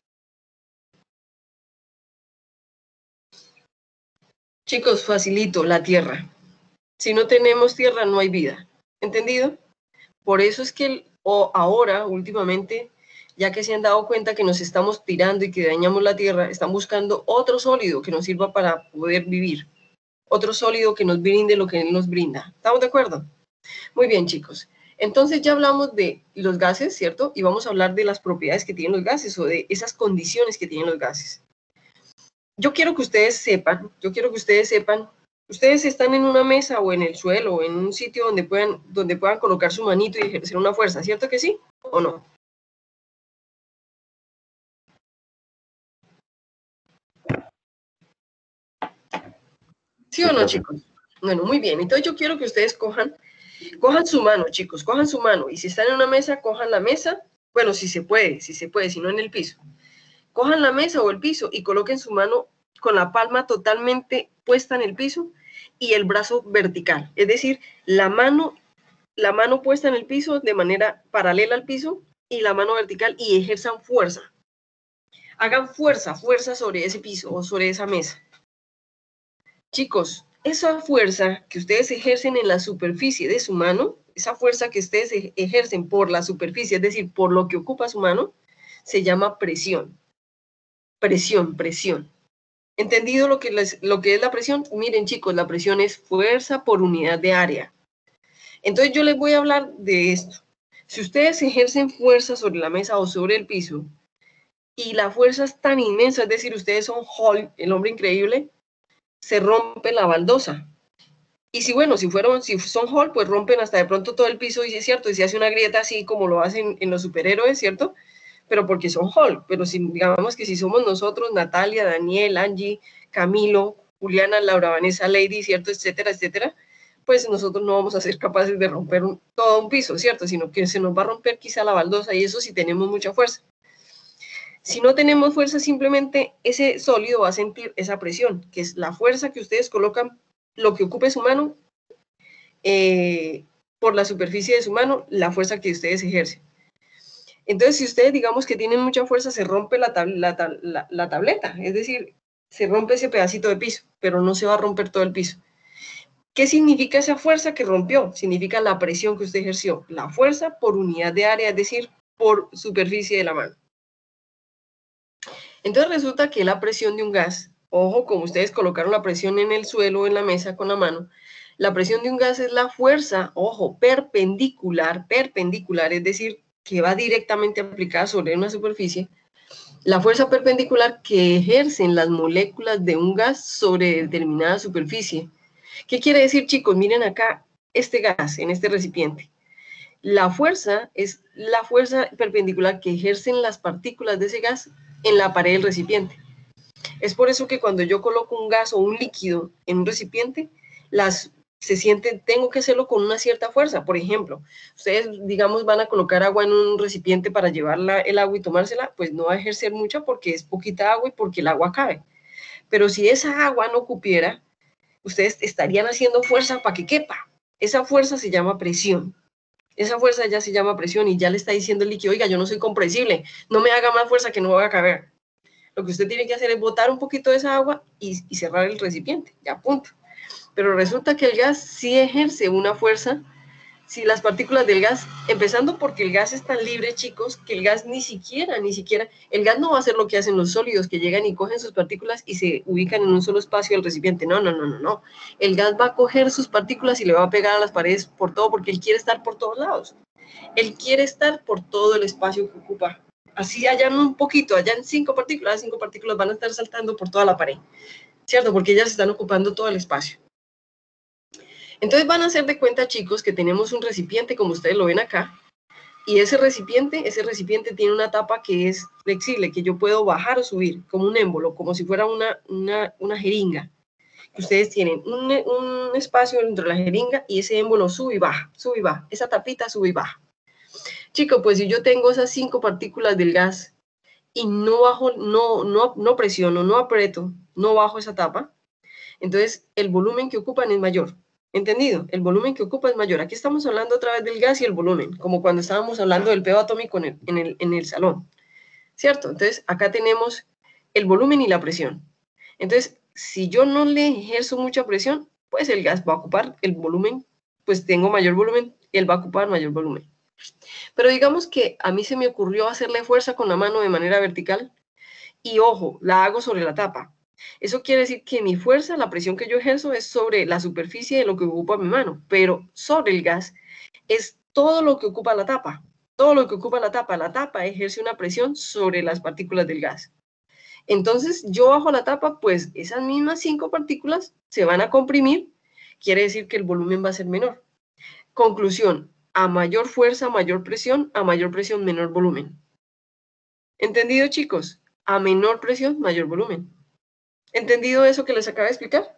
Chicos, facilito, la tierra. Si no tenemos tierra, no hay vida. ¿Entendido? Por eso es que ahora, últimamente, ya que se han dado cuenta que nos estamos tirando y que dañamos la tierra, están buscando otro sólido que nos sirva para poder vivir. Otro sólido que nos brinde lo que él nos brinda. ¿Estamos de acuerdo? Muy bien, chicos. Entonces ya hablamos de los gases, ¿cierto? Y vamos a hablar de las propiedades que tienen los gases o de esas condiciones que tienen los gases. Yo quiero que ustedes sepan, ustedes están en una mesa o en el suelo o en un sitio donde puedan colocar su manito y ejercer una fuerza, ¿cierto que sí o no? ¿Sí o no, chicos? Bueno, muy bien. Entonces yo quiero que ustedes cojan su mano, chicos, cojan su mano. Y si están en una mesa, cojan la mesa. Bueno, si se puede, si no en el piso. Cojan la mesa o el piso y coloquen su mano con la palma totalmente puesta en el piso y el brazo vertical. Es decir, la mano puesta en el piso de manera paralela al piso y la mano vertical y ejerzan fuerza. Hagan fuerza sobre ese piso o sobre esa mesa. Chicos, esa fuerza que ustedes ejercen en la superficie de su mano, esa fuerza que ustedes ejercen por la superficie, es decir, por lo que ocupa su mano, se llama presión. Presión. ¿Entendido lo que es la presión? Miren, chicos, la presión es fuerza por unidad de área. Entonces yo les voy a hablar de esto. Si ustedes ejercen fuerza sobre la mesa o sobre el piso, y la fuerza es tan inmensa, es decir, ustedes son Hulk, el hombre increíble, se rompe la baldosa. Y si, bueno, si son Hulk, pues rompen hasta de pronto todo el piso, y es cierto, y se hace una grieta así como lo hacen en los superhéroes, ¿cierto? Pero porque son Hulk. Pero si, digamos que si somos nosotros, Natalia, Daniel, Angie, Camilo, Juliana, Laura, Vanessa, Lady, ¿cierto? Etcétera, etcétera, pues nosotros no vamos a ser capaces de romper todo un piso, ¿cierto? Sino que se nos va a romper quizá la baldosa, y eso si tenemos mucha fuerza. Si no tenemos fuerza, simplemente ese sólido va a sentir esa presión, que es la fuerza que ustedes colocan, lo que ocupe su mano, por la superficie de su mano, la fuerza que ustedes ejercen. Entonces, si ustedes digamos que tienen mucha fuerza, se rompe la tableta, es decir, se rompe ese pedacito de piso, pero no se va a romper todo el piso. ¿Qué significa esa fuerza que rompió? Significa la presión que usted ejerció, la fuerza por unidad de área, es decir, por superficie de la mano. Entonces resulta que la presión de un gas, ojo, como ustedes colocaron la presión en el suelo o en la mesa con la mano, la presión de un gas es la fuerza, ojo, perpendicular, es decir, que va directamente aplicada sobre una superficie, la fuerza perpendicular que ejercen las moléculas de un gas sobre determinada superficie. ¿Qué quiere decir, chicos? Miren acá este gas en este recipiente. La fuerza es la fuerza perpendicular que ejercen las partículas de ese gas en la pared del recipiente. Es por eso que cuando yo coloco un gas o un líquido en un recipiente, tengo que hacerlo con una cierta fuerza. Por ejemplo, ustedes, digamos, van a colocar agua en un recipiente para llevar el agua y tomársela, pues no va a ejercer mucha porque es poquita agua y porque el agua cabe. Pero si esa agua no cupiera, ustedes estarían haciendo fuerza para que quepa. Esa fuerza se llama presión. Esa fuerza ya se llama presión y ya le está diciendo el líquido, oiga, yo no soy compresible, no me haga más fuerza que no va a caber. Lo que usted tiene que hacer es botar un poquito de esa agua y cerrar el recipiente, ya punto. Pero resulta que el gas sí ejerce una fuerza, si las partículas del gas, empezando porque el gas es tan libre, chicos, que el gas ni siquiera, el gas no va a hacer lo que hacen los sólidos, que llegan y cogen sus partículas y se ubican en un solo espacio del recipiente. No. El gas va a coger sus partículas y le va a pegar a las paredes por todo, porque él quiere estar por todos lados. Él quiere estar por todo el espacio que ocupa. Así hayan un poquito, hayan 5 partículas, las 5 partículas van a estar saltando por toda la pared, ¿cierto? Porque ellas están ocupando todo el espacio. Entonces van a hacer de cuenta, chicos, que tenemos un recipiente, como ustedes lo ven acá, y ese recipiente tiene una tapa que es flexible, que yo puedo bajar o subir, como un émbolo, como si fuera una jeringa. Ustedes tienen un espacio dentro de la jeringa y ese émbolo sube y baja, esa tapita sube y baja. Chicos, pues si yo tengo esas 5 partículas del gas y no bajo, no presiono, no aprieto, no bajo esa tapa, entonces el volumen que ocupan es mayor. ¿Entendido? El volumen que ocupa es mayor. Aquí estamos hablando otra vez del gas y el volumen, como cuando estábamos hablando del peo atómico en el salón, ¿cierto? Entonces, acá tenemos el volumen y la presión. Entonces, si yo no le ejerzo mucha presión, pues el gas va a ocupar el volumen, pues tengo mayor volumen, él va a ocupar mayor volumen. Pero digamos que a mí se me ocurrió hacerle fuerza con la mano de manera vertical y, ojo, la hago sobre la tapa. Eso quiere decir que mi fuerza, la presión que yo ejerzo es sobre la superficie de lo que ocupa mi mano, pero sobre el gas es todo lo que ocupa la tapa. Todo lo que ocupa la tapa ejerce una presión sobre las partículas del gas. Entonces, yo bajo la tapa, pues esas mismas 5 partículas se van a comprimir, quiere decir que el volumen va a ser menor. Conclusión, a mayor fuerza, mayor presión, a mayor presión, menor volumen. ¿Entendido, chicos? A menor presión, mayor volumen. ¿Entendido eso que les acabo de explicar?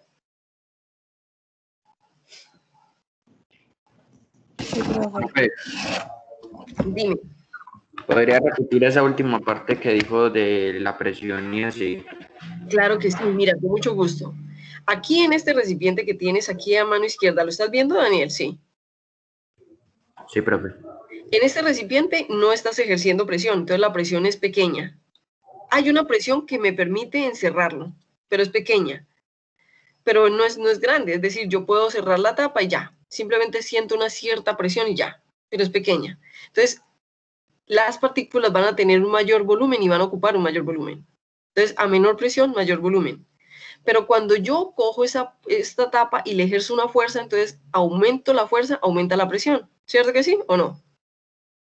Dime. ¿Podría repetir esa última parte que dijo de la presión y así? Claro que sí, mira, con mucho gusto. Aquí en este recipiente que tienes aquí a mano izquierda, ¿lo estás viendo, Daniel? Sí. Sí, profe. En este recipiente no estás ejerciendo presión, entonces la presión es pequeña. Hay una presión que me permite encerrarlo, pero es pequeña. Pero no es grande, es decir, yo puedo cerrar la tapa y ya. Simplemente siento una cierta presión y ya, pero es pequeña. Entonces, las partículas van a tener un mayor volumen y van a ocupar un mayor volumen. Entonces, a menor presión, mayor volumen. Pero cuando yo cojo esta tapa y le ejerzo una fuerza, entonces aumento la fuerza, aumenta la presión. ¿Cierto que sí o no?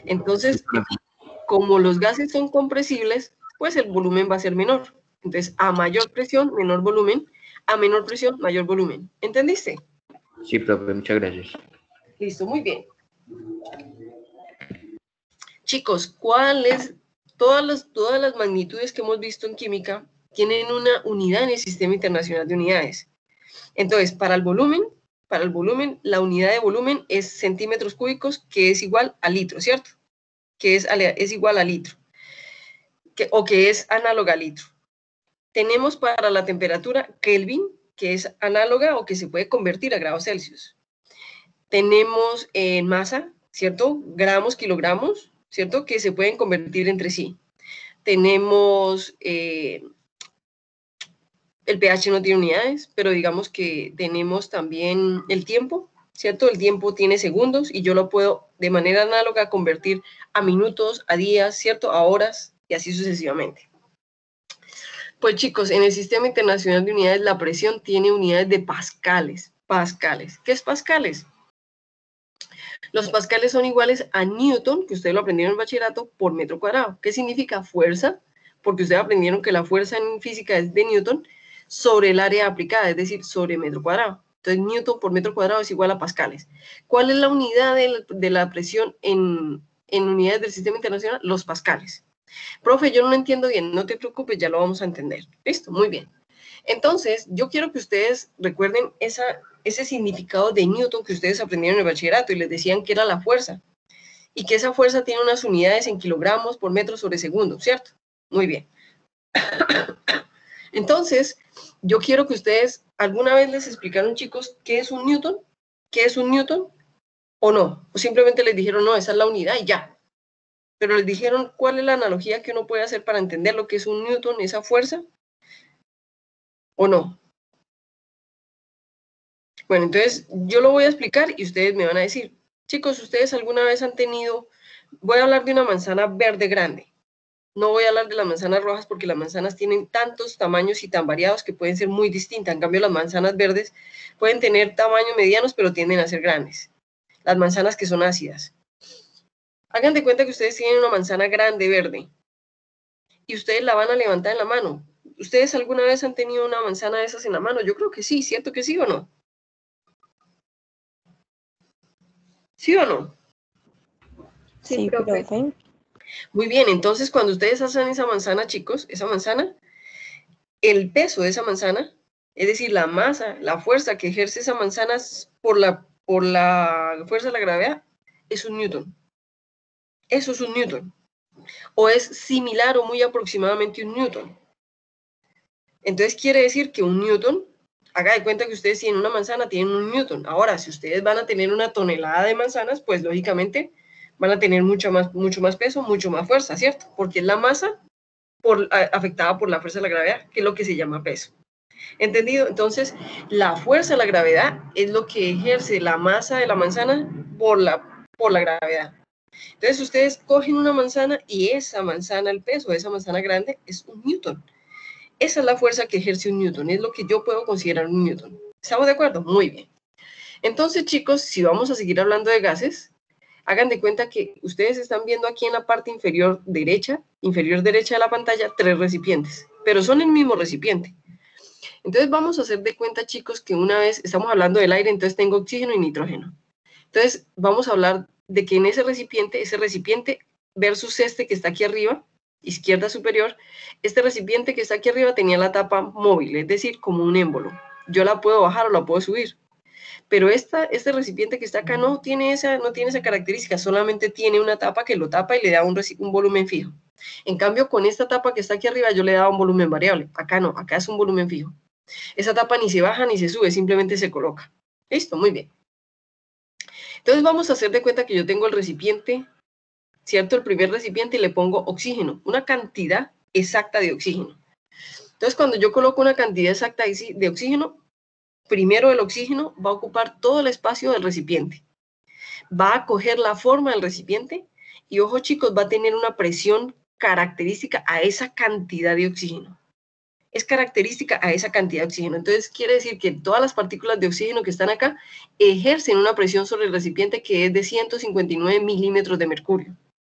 Entonces, como los gases son compresibles, pues el volumen va a ser menor. Entonces, a mayor presión, menor volumen, a menor presión, mayor volumen. ¿Entendiste? Sí, profe, muchas gracias. Listo, muy bien. Chicos, ¿cuáles? Todas las magnitudes que hemos visto en química tienen una unidad en el Sistema Internacional de Unidades. Entonces, para el volumen, la unidad de volumen es centímetros cúbicos, que es igual a litro, ¿cierto? Que es igual a litro, o que es análoga a litro. Tenemos para la temperatura Kelvin, que es análoga o que se puede convertir a grados Celsius. Tenemos en masa, ¿cierto? Gramos, kilogramos, ¿cierto? Que se pueden convertir entre sí. Tenemos, el pH no tiene unidades, pero digamos que tenemos también el tiempo, ¿cierto? El tiempo tiene segundos y yo lo puedo de manera análoga convertir a minutos, a días, ¿cierto? A horas y así sucesivamente. Pues chicos, en el Sistema Internacional de Unidades la presión tiene unidades de pascales. Pascales. ¿Qué es pascales? Los pascales son iguales a Newton, que ustedes lo aprendieron en bachillerato, por metro cuadrado. ¿Qué significa fuerza? Porque ustedes aprendieron que la fuerza en física es de Newton sobre el área aplicada, es decir, sobre metro cuadrado. Entonces, Newton por metro cuadrado es igual a pascales. ¿Cuál es la unidad de la presión en unidades del Sistema Internacional? Los pascales. Profe, yo no lo entiendo bien, no te preocupes, ya lo vamos a entender. Listo, muy bien. Entonces, yo quiero que ustedes recuerden ese significado de Newton que ustedes aprendieron en el bachillerato y les decían que era la fuerza y que esa fuerza tiene unas unidades en kilogramos por metro sobre segundo, ¿cierto? Muy bien. Entonces, yo quiero que ustedes alguna vez les explicaron, chicos, qué es un Newton, qué es un Newton o no, o simplemente les dijeron, no, esa es la unidad y ya. Pero les dijeron cuál es la analogía que uno puede hacer para entender lo que es un Newton, esa fuerza, ¿o no? Bueno, entonces yo lo voy a explicar y ustedes me van a decir, chicos, ¿ustedes alguna vez han tenido, voy a hablar de una manzana verde grande, no voy a hablar de las manzanas rojas porque las manzanas tienen tantos tamaños y tan variados que pueden ser muy distintas, en cambio las manzanas verdes pueden tener tamaños medianos pero tienden a ser grandes, las manzanas que son ácidas. Hagan de cuenta que ustedes tienen una manzana grande verde y ustedes la van a levantar en la mano. ¿Ustedes alguna vez han tenido una manzana de esas en la mano? Yo creo que sí, ¿cierto que sí o no? ¿Sí o no? Sí, profe. Muy bien, entonces cuando ustedes hacen esa manzana, chicos, esa manzana, el peso de esa manzana, es decir, la masa, la fuerza que ejerce esa manzana por la fuerza de la gravedad, es un newton. Eso es un newton. O es similar o muy aproximadamente un newton. Entonces quiere decir que un newton, haga de cuenta que ustedes tienen una manzana, tienen un newton. Ahora, si ustedes van a tener una tonelada de manzanas, pues lógicamente van a tener mucho más peso, mucho más fuerza, ¿cierto? Porque es la masa afectada por la fuerza de la gravedad, que es lo que se llama peso. ¿Entendido? Entonces, la fuerza de la gravedad es lo que ejerce la masa de la manzana por la gravedad. Entonces, ustedes cogen una manzana y esa manzana, el peso de esa manzana grande es un newton. Esa es la fuerza que ejerce un newton, es lo que yo puedo considerar un newton. ¿Estamos de acuerdo? Muy bien. Entonces, chicos, si vamos a seguir hablando de gases, hagan de cuenta que ustedes están viendo aquí en la parte inferior derecha de la pantalla, 3 recipientes, pero son el mismo recipiente. Entonces vamos a hacer de cuenta, chicos, que una vez estamos hablando del aire, entonces tengo oxígeno y nitrógeno. Entonces vamos a hablar de que en ese recipiente versus este que está aquí arriba, izquierda superior, este recipiente que está aquí arriba tenía la tapa móvil, es decir, como un émbolo. Yo la puedo bajar o la puedo subir. Pero este recipiente que está acá no tiene esa característica, solamente tiene una tapa que lo tapa y le da un volumen fijo. En cambio, con esta tapa que está aquí arriba yo le daba un volumen variable. Acá no, acá es un volumen fijo. Esa tapa ni se baja ni se sube, simplemente se coloca. Listo, muy bien. Entonces vamos a hacer de cuenta que yo tengo el recipiente, ¿cierto? El primer recipiente y le pongo oxígeno, una cantidad exacta de oxígeno. Entonces cuando yo coloco una cantidad exacta de oxígeno, primero el oxígeno va a ocupar todo el espacio del recipiente. Va a coger la forma del recipiente y, ojo chicos, va a tener una presión característica a esa cantidad de oxígeno. Es característica a esa cantidad de oxígeno. Entonces quiere decir que todas las partículas de oxígeno que están acá ejercen una presión sobre el recipiente que es de 159 milímetros de mercurio.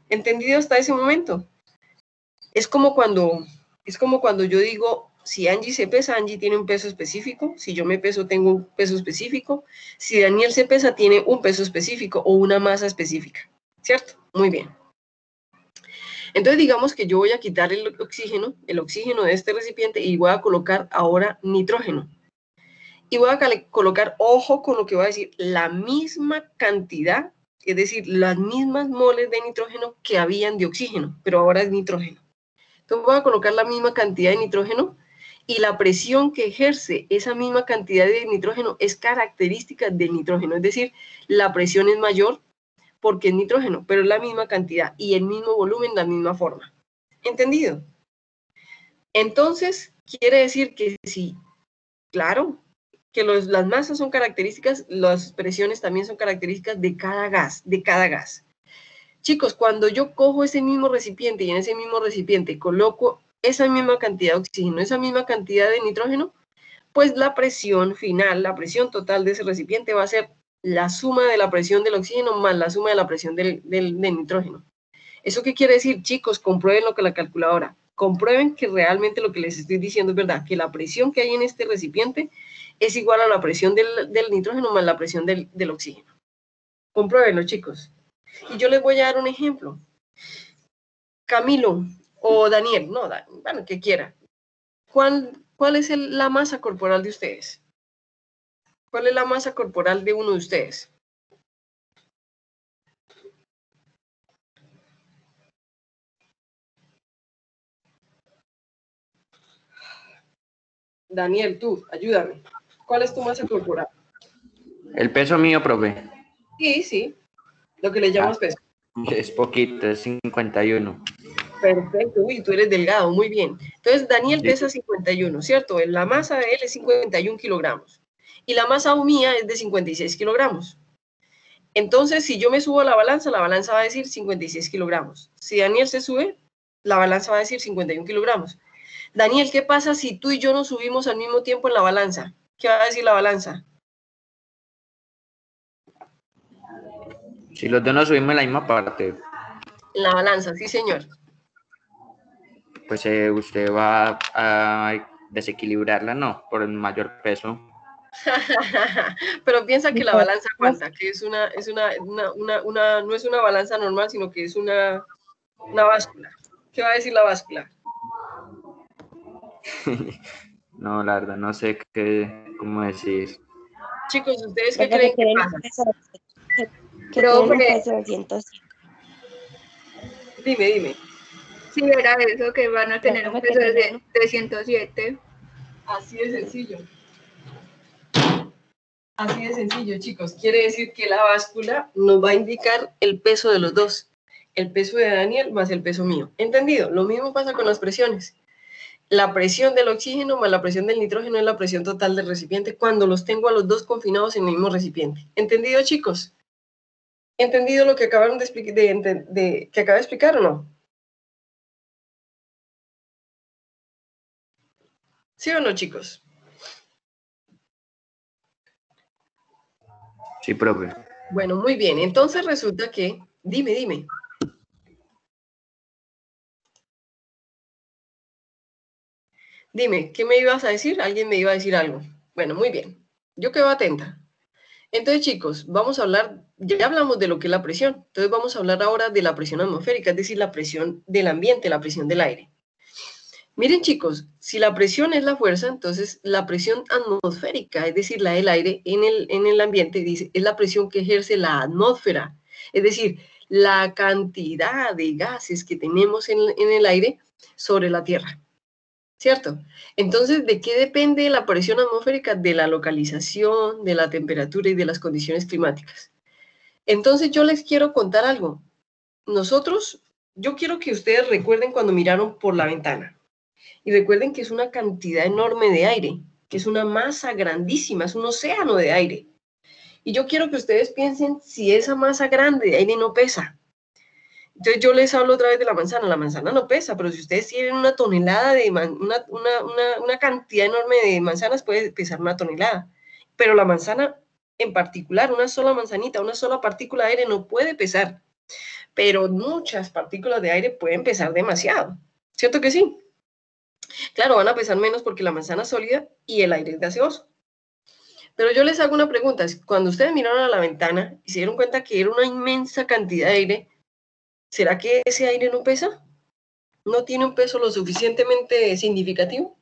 ¿Entendido hasta ese momento? Es como cuando yo digo, si Angie se pesa, Angie tiene un peso específico. Si yo me peso, tengo un peso específico. Si Daniel se pesa, tiene un peso específico o una masa específica. ¿Cierto? Muy bien. Entonces, digamos que yo voy a quitar el oxígeno de este recipiente y voy a colocar ahora nitrógeno. Y voy a colocar, ojo con lo que voy a decir, la misma cantidad, es decir, las mismas moles de nitrógeno que habían de oxígeno, pero ahora es nitrógeno. Entonces voy a colocar la misma cantidad de nitrógeno y la presión que ejerce esa misma cantidad de nitrógeno es característica del nitrógeno, es decir, la presión es mayor porque es nitrógeno, pero es la misma cantidad y el mismo volumen, la misma forma. ¿Entendido? Entonces, quiere decir que sí, claro, que las masas son características, las presiones también son características de cada gas, Chicos, cuando yo cojo ese mismo recipiente y en ese mismo recipiente coloco esa misma cantidad de oxígeno, esa misma cantidad de nitrógeno, pues la presión final, la presión total de ese recipiente va a ser la suma de la presión del oxígeno más la suma de la presión del nitrógeno. ¿Eso qué quiere decir? Chicos, comprueben lo que la calculadora. Comprueben que realmente lo que les estoy diciendo es verdad, que la presión que hay en este recipiente es igual a la presión del nitrógeno más la presión del oxígeno. Compruébenlo, chicos. Y yo les voy a dar un ejemplo. Camilo o Daniel, no, bueno, que quiera. ¿Cuál es la masa corporal de ustedes? ¿Cuál es la masa corporal de uno de ustedes? Daniel, tú, ayúdame. ¿Cuál es tu masa corporal? El peso mío, profe. Sí, lo que le llamamos peso. Es poquito, es 51. Perfecto, uy, tú eres delgado, muy bien. Entonces, Daniel pesa 51, ¿cierto? La masa de él es 51 kilogramos. Y la masa mía es de 56 kilogramos. Entonces, si yo me subo a la balanza va a decir 56 kilogramos. Si Daniel se sube, la balanza va a decir 51 kilogramos. Daniel, ¿qué pasa si tú y yo nos subimos al mismo tiempo en la balanza? ¿Qué va a decir la balanza? Si los dos nos subimos en la misma parte, En la balanza, sí, señor. pues usted va a desequilibrarla, ¿no? Por el mayor peso. Pero piensa que la balanza cuenta, que no es una balanza normal, sino que es una báscula. ¿Qué va a decir la báscula? No, la verdad, no sé cómo decir. Chicos, ¿ustedes qué creen que pasa? Que tiene un peso de 107. Dime. Sí, era eso, que van a tener un peso de 107. Así de sencillo. Así de sencillo, chicos. Quiere decir que la báscula nos va a indicar el peso de los dos. El peso de Daniel más el peso mío. ¿Entendido? Lo mismo pasa con las presiones. La presión del oxígeno más la presión del nitrógeno es la presión total del recipiente cuando los tengo a los dos confinados en el mismo recipiente. ¿Entendido, chicos? ¿Entendido lo que acabaron de explicar o no? ¿Sí o no, chicos? Sí, profe. Bueno, muy bien. Entonces resulta que... Dime. Dime, ¿qué me ibas a decir? Alguien me iba a decir algo. Bueno, muy bien. Yo quedo atenta. Entonces, chicos, vamos a hablar, ya hablamos de lo que es la presión. Entonces vamos a hablar ahora de la presión atmosférica, es decir, la presión del ambiente, la presión del aire. Miren, chicos, si la presión es la fuerza, entonces la presión atmosférica, es decir, la del aire en el ambiente, es la presión que ejerce la atmósfera. Es decir, la cantidad de gases que tenemos en el aire sobre la Tierra. ¿Cierto? Entonces, ¿de qué depende la presión atmosférica? De la localización, de la temperatura y de las condiciones climáticas. Entonces, yo les quiero contar algo. Yo quiero que ustedes recuerden cuando miraron por la ventana. Y recuerden que es una cantidad enorme de aire, que es una masa grandísima, es un océano de aire. Y yo quiero que ustedes piensen si esa masa grande de aire no pesa. Entonces yo les hablo otra vez de la manzana no pesa, pero si ustedes tienen una tonelada una cantidad enorme de manzanas, puede pesar una tonelada. Pero la manzana en particular, una sola manzanita, una sola partícula de aire no puede pesar pero muchas partículas de aire pueden pesar demasiado, ¿cierto que sí? Claro, van a pesar menos porque la manzana es sólida y el aire es gaseoso. Pero yo les hago una pregunta, cuando ustedes miraron a la ventana y se dieron cuenta que era una inmensa cantidad de aire, ¿será que ese aire no pesa? ¿No tiene un peso lo suficientemente significativo?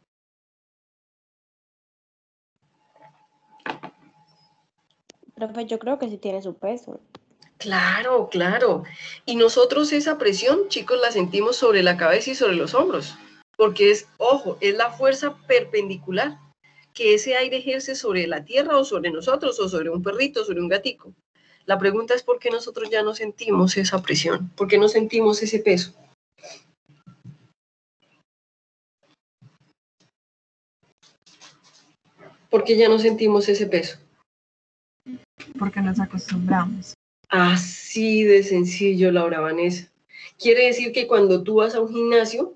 Profe, yo creo que sí tiene su peso. Claro, claro. Y nosotros esa presión, chicos, la sentimos sobre la cabeza y sobre los hombros, porque es, ojo, es la fuerza perpendicular que ese aire ejerce sobre la tierra o sobre nosotros o sobre un perrito, sobre un gatico. La pregunta es por qué nosotros ya no sentimos esa presión, por qué no sentimos ese peso. ¿Por qué ya no sentimos ese peso? Porque nos acostumbramos. Así de sencillo, Laura Vanessa. Quiere decir que cuando tú vas a un gimnasio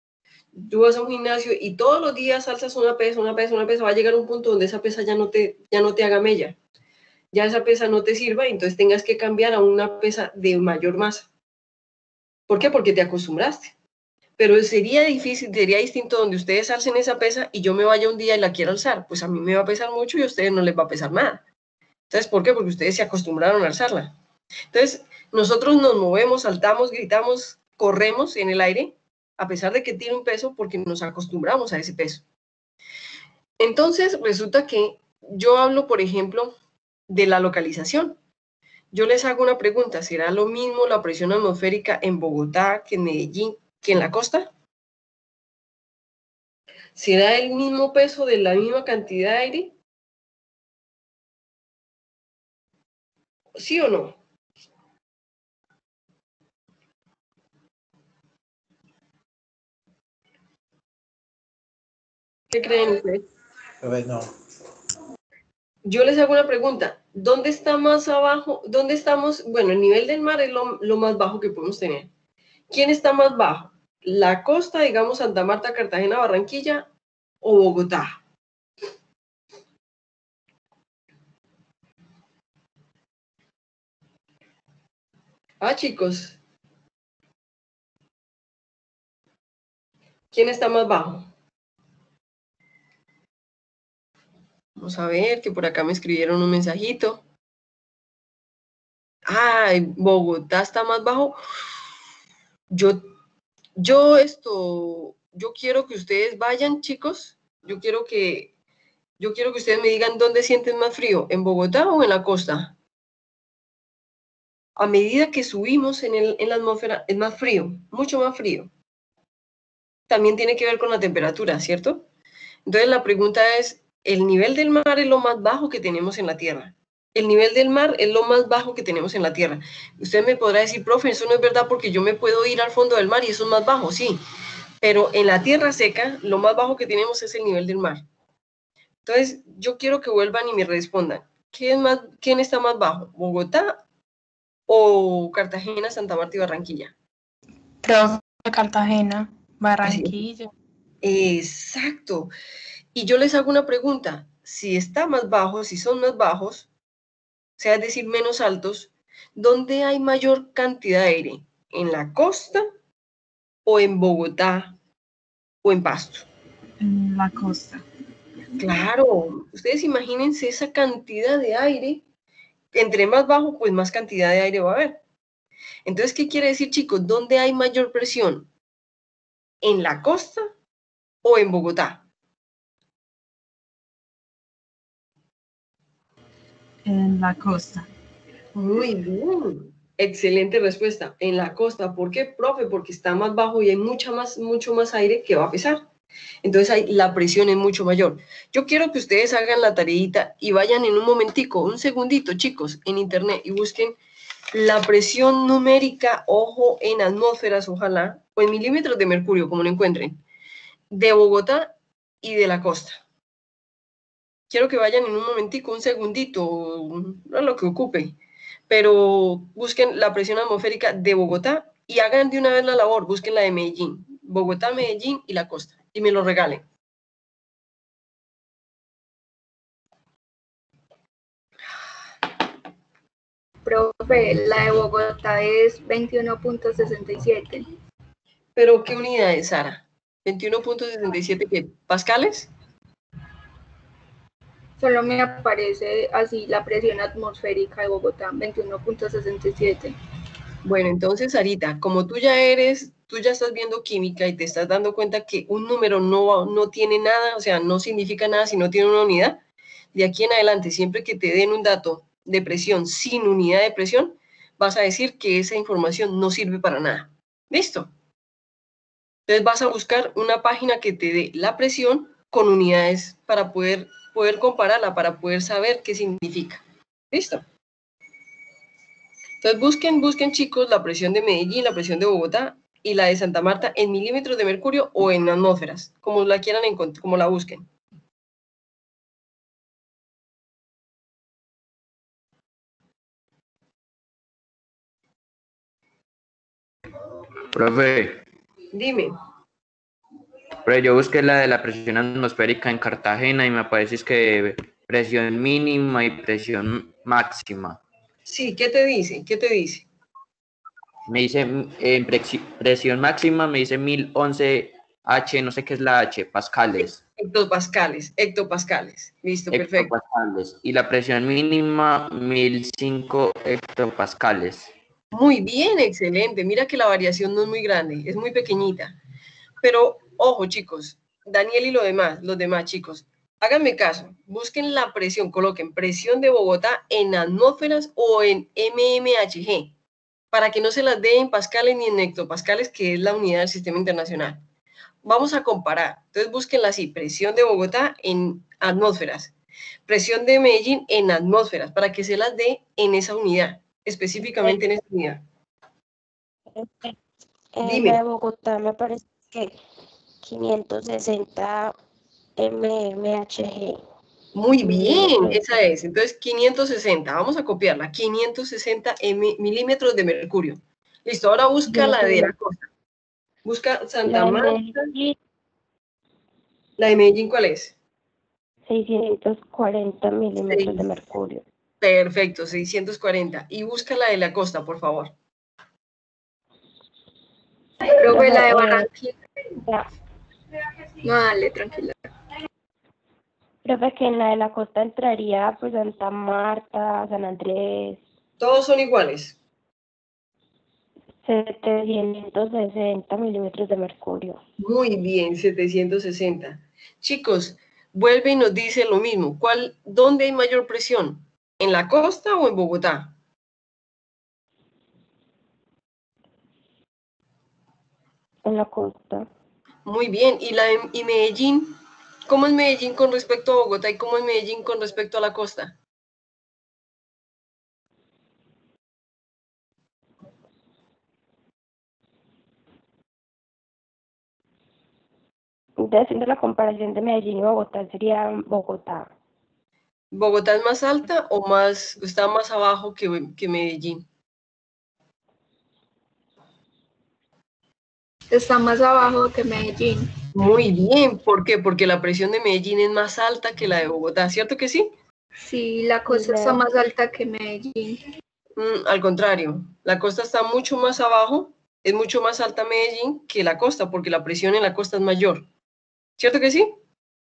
y todos los días alzas una pesa, va a llegar un punto donde esa pesa ya no te haga mella. Ya esa pesa no te sirva, y entonces tengas que cambiar a una pesa de mayor masa. ¿Por qué? Porque te acostumbraste. Pero sería difícil, sería distinto donde ustedes alcen esa pesa y yo me vaya un día y la quiera alzar. Pues a mí me va a pesar mucho y a ustedes no les va a pesar nada. Entonces, ¿por qué? Porque ustedes se acostumbraron a alzarla. Entonces, nosotros nos movemos, saltamos, gritamos, corremos en el aire, a pesar de que tiene un peso, porque nos acostumbramos a ese peso. Entonces, resulta que yo hablo, por ejemplo, de la localización. Yo les hago una pregunta, ¿será lo mismo la presión atmosférica en Bogotá que en Medellín que en la costa? ¿Será el mismo peso de la misma cantidad de aire? ¿Sí o no? ¿Qué creen ustedes? Pues no. Yo les hago una pregunta, ¿dónde está más abajo? ¿Dónde estamos? Bueno, el nivel del mar es lo más bajo que podemos tener. ¿Quién está más bajo? ¿La costa, digamos, Santa Marta, Cartagena, Barranquilla o Bogotá? Ah, chicos. ¿Quién está más bajo? Vamos a ver, que por acá me escribieron un mensajito. Ay, Bogotá está más bajo. Yo quiero que ustedes vayan, chicos. Yo quiero que ustedes me digan dónde sienten más frío, ¿en Bogotá o en la costa? A medida que subimos en la atmósfera es más frío, mucho más frío. También tiene que ver con la temperatura, ¿cierto? Entonces la pregunta es, ¿el nivel del mar es lo más bajo que tenemos en la Tierra? El nivel del mar es lo más bajo que tenemos en la Tierra. Usted me podrá decir, profe, eso no es verdad porque yo me puedo ir al fondo del mar y eso es más bajo, sí. Pero en la tierra seca, lo más bajo que tenemos es el nivel del mar. Entonces, yo quiero que vuelvan y me respondan. ¿Quién está más bajo? ¿Bogotá o Cartagena, Santa Marta y Barranquilla? Profe, Cartagena, Barranquilla. Exacto. Y yo les hago una pregunta. Si está más bajo, si son más bajos, o sea, es decir, menos altos, ¿dónde hay mayor cantidad de aire? ¿En la costa o en Bogotá o en Pasto? En la costa. Claro, ustedes imagínense esa cantidad de aire. Entre más bajo, pues más cantidad de aire va a haber. Entonces, ¿qué quiere decir, chicos? ¿Dónde hay mayor presión? ¿En la costa o en Bogotá? En la costa. Muy bien. Excelente respuesta. En la costa. ¿Por qué, profe? Porque está más bajo y hay mucho más aire que va a pesar. Entonces la presión es mucho mayor. Yo quiero que ustedes hagan la tareita y vayan en un momentico, un segundito, chicos, en internet y busquen la presión numérica, ojo, en atmósferas, ojalá, o en milímetros de mercurio, como lo encuentren, de Bogotá y de la costa. Quiero que vayan en un momentico, un segundito, no lo que ocupe, pero busquen la presión atmosférica de Bogotá y hagan de una vez la labor, busquen la de Medellín, Bogotá, Medellín y la costa, y me lo regalen. profe, la de Bogotá es 21.67. ¿Pero qué unidad es, Sara? ¿21.67 qué? ¿Pascales? Solo me aparece así la presión atmosférica de Bogotá, 21.67. Bueno, entonces, Sarita, como tú ya estás viendo química y te estás dando cuenta que un número no tiene nada, o sea, no significa nada si no tiene una unidad, de aquí en adelante, siempre que te den un dato de presión sin unidad de presión, vas a decir que esa información no sirve para nada. ¿Listo? Entonces vas a buscar una página que te dé la presión con unidades para poder compararla, para poder saber qué significa. ¿Listo? Entonces busquen chicos la presión de Medellín, la presión de Bogotá y la de Santa Marta en milímetros de mercurio o en atmósferas, como la quieran encontrar, como la busquen. Profe, Dime. pero yo busqué la de la presión atmosférica en Cartagena y me aparece es que presión mínima y presión máxima. Sí, ¿qué te dice? ¿Qué te dice? Me dice en presión máxima, me dice 1011 H, no sé qué es la H, pascales. Hectopascales. Listo, perfecto. Hectopascales. Y la presión mínima, 1005 hectopascales. Muy bien, excelente. Mira que la variación no es muy grande, es muy pequeñita. Pero, ojo, chicos, Daniel y los demás chicos, háganme caso, busquen la presión, coloquen presión de Bogotá en atmósferas o en mmHg, para que no se las dé en pascales ni en hectopascales, que es la unidad del sistema internacional. Vamos a comparar. Entonces, búsquenla así, presión de Bogotá en atmósferas, presión de Medellín en atmósferas, para que se las dé en esa unidad, específicamente en esa unidad. La de Bogotá me parece que 560 mmHg. Muy bien, esa es. Entonces, 560, vamos a copiarla, 560 milímetros de mercurio. Listo, ahora busca la de la costa. Busca Santa Marta. ¿La de Medellín cuál es? 640 milímetros de mercurio. Perfecto, 640. Y busca la de la costa, por favor. Profe, la de Barranquilla. No, dale, tranquila. Profe, que en la de la costa entraría pues Santa Marta, San Andrés. Todos son iguales. 760 milímetros de mercurio. Muy bien, 760. Chicos, vuelve y nos dice lo mismo. ¿Dónde hay mayor presión? ¿En la costa o en Bogotá? En la costa. Muy bien. ¿Y Medellín? ¿Cómo es Medellín con respecto a Bogotá y cómo es Medellín con respecto a la costa? Entonces, haciendo la comparación de Medellín y Bogotá, sería Bogotá. ¿Bogotá es más alta o está más abajo que Medellín? Está más abajo que Medellín. Muy bien. ¿Por qué? Porque la presión de Medellín es más alta que la de Bogotá, ¿cierto que sí? Sí, la costa está más alta que Medellín. Al contrario, la costa está mucho más abajo, es mucho más alta Medellín que la costa, porque la presión en la costa es mayor. ¿Cierto que sí?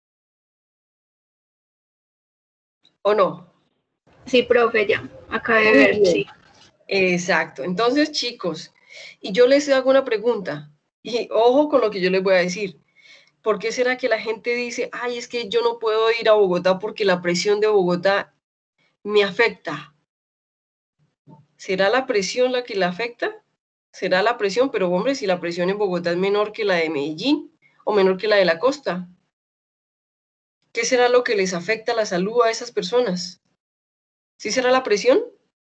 ¿O no? Sí, profe, ya. Acabé de ver, sí. Exacto. Entonces, chicos, y yo les hago una pregunta, y ojo con lo que yo les voy a decir. ¿Por qué será que la gente dice, ay, es que yo no puedo ir a Bogotá porque la presión de Bogotá me afecta? ¿Será la presión la que le afecta? ¿Será la presión? Pero hombre, si la presión en Bogotá es menor que la de Medellín o menor que la de la costa, ¿qué será lo que les afecta la salud a esas personas? ¿Sí será la presión?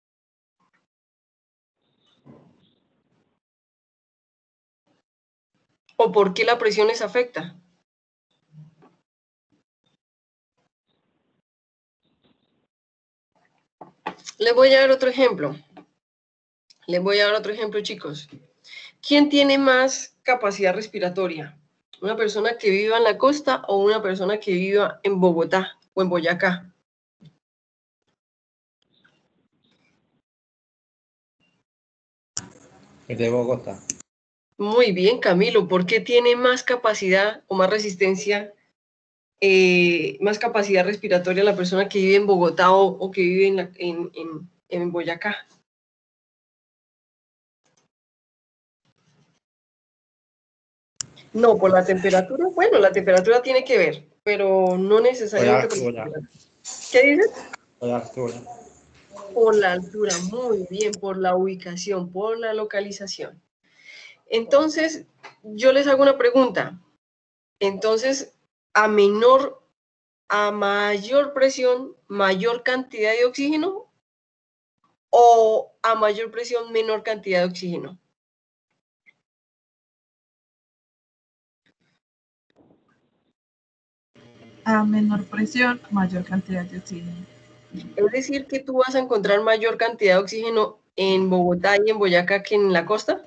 ¿O por qué la presión les afecta? Les voy a dar otro ejemplo. Chicos. ¿Quién tiene más capacidad respiratoria? ¿Una persona que viva en la costa o una persona que viva en Bogotá o en Boyacá? El de Bogotá. Muy bien, Camilo. ¿Por qué tiene más capacidad o más resistencia, más capacidad respiratoria la persona que vive en Bogotá o que vive en Boyacá? No, por la temperatura. Bueno, la temperatura tiene que ver, pero no necesariamente por la temperatura. ¿Qué dices? Por la altura. Por la altura, muy bien, por la ubicación, por la localización. Entonces, yo les hago una pregunta. Entonces, a mayor presión, mayor cantidad de oxígeno, o a mayor presión, menor cantidad de oxígeno. A menor presión, mayor cantidad de oxígeno. Es decir, que tú vas a encontrar mayor cantidad de oxígeno en Bogotá y en Boyacá que en la costa.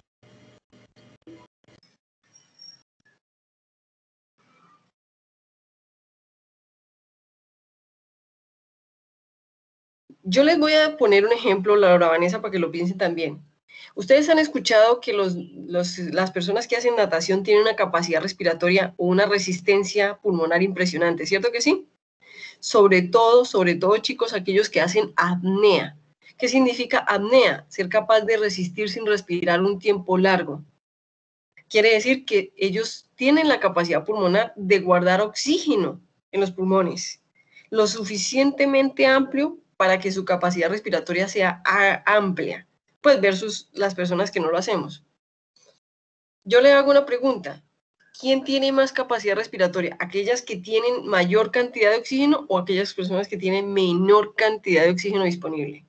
Yo les voy a poner un ejemplo, Laura Vanessa, para que lo piensen también. Ustedes han escuchado que las personas que hacen natación tienen una capacidad respiratoria o una resistencia pulmonar impresionante, ¿cierto que sí? Sobre todo, chicos, aquellos que hacen apnea. ¿Qué significa apnea? Ser capaz de resistir sin respirar un tiempo largo. Quiere decir que ellos tienen la capacidad pulmonar de guardar oxígeno en los pulmones, lo suficientemente amplio para que su capacidad respiratoria sea amplia, pues versus las personas que no lo hacemos. Yo le hago una pregunta. ¿Quién tiene más capacidad respiratoria? ¿Aquellas que tienen mayor cantidad de oxígeno o aquellas personas que tienen menor cantidad de oxígeno disponible?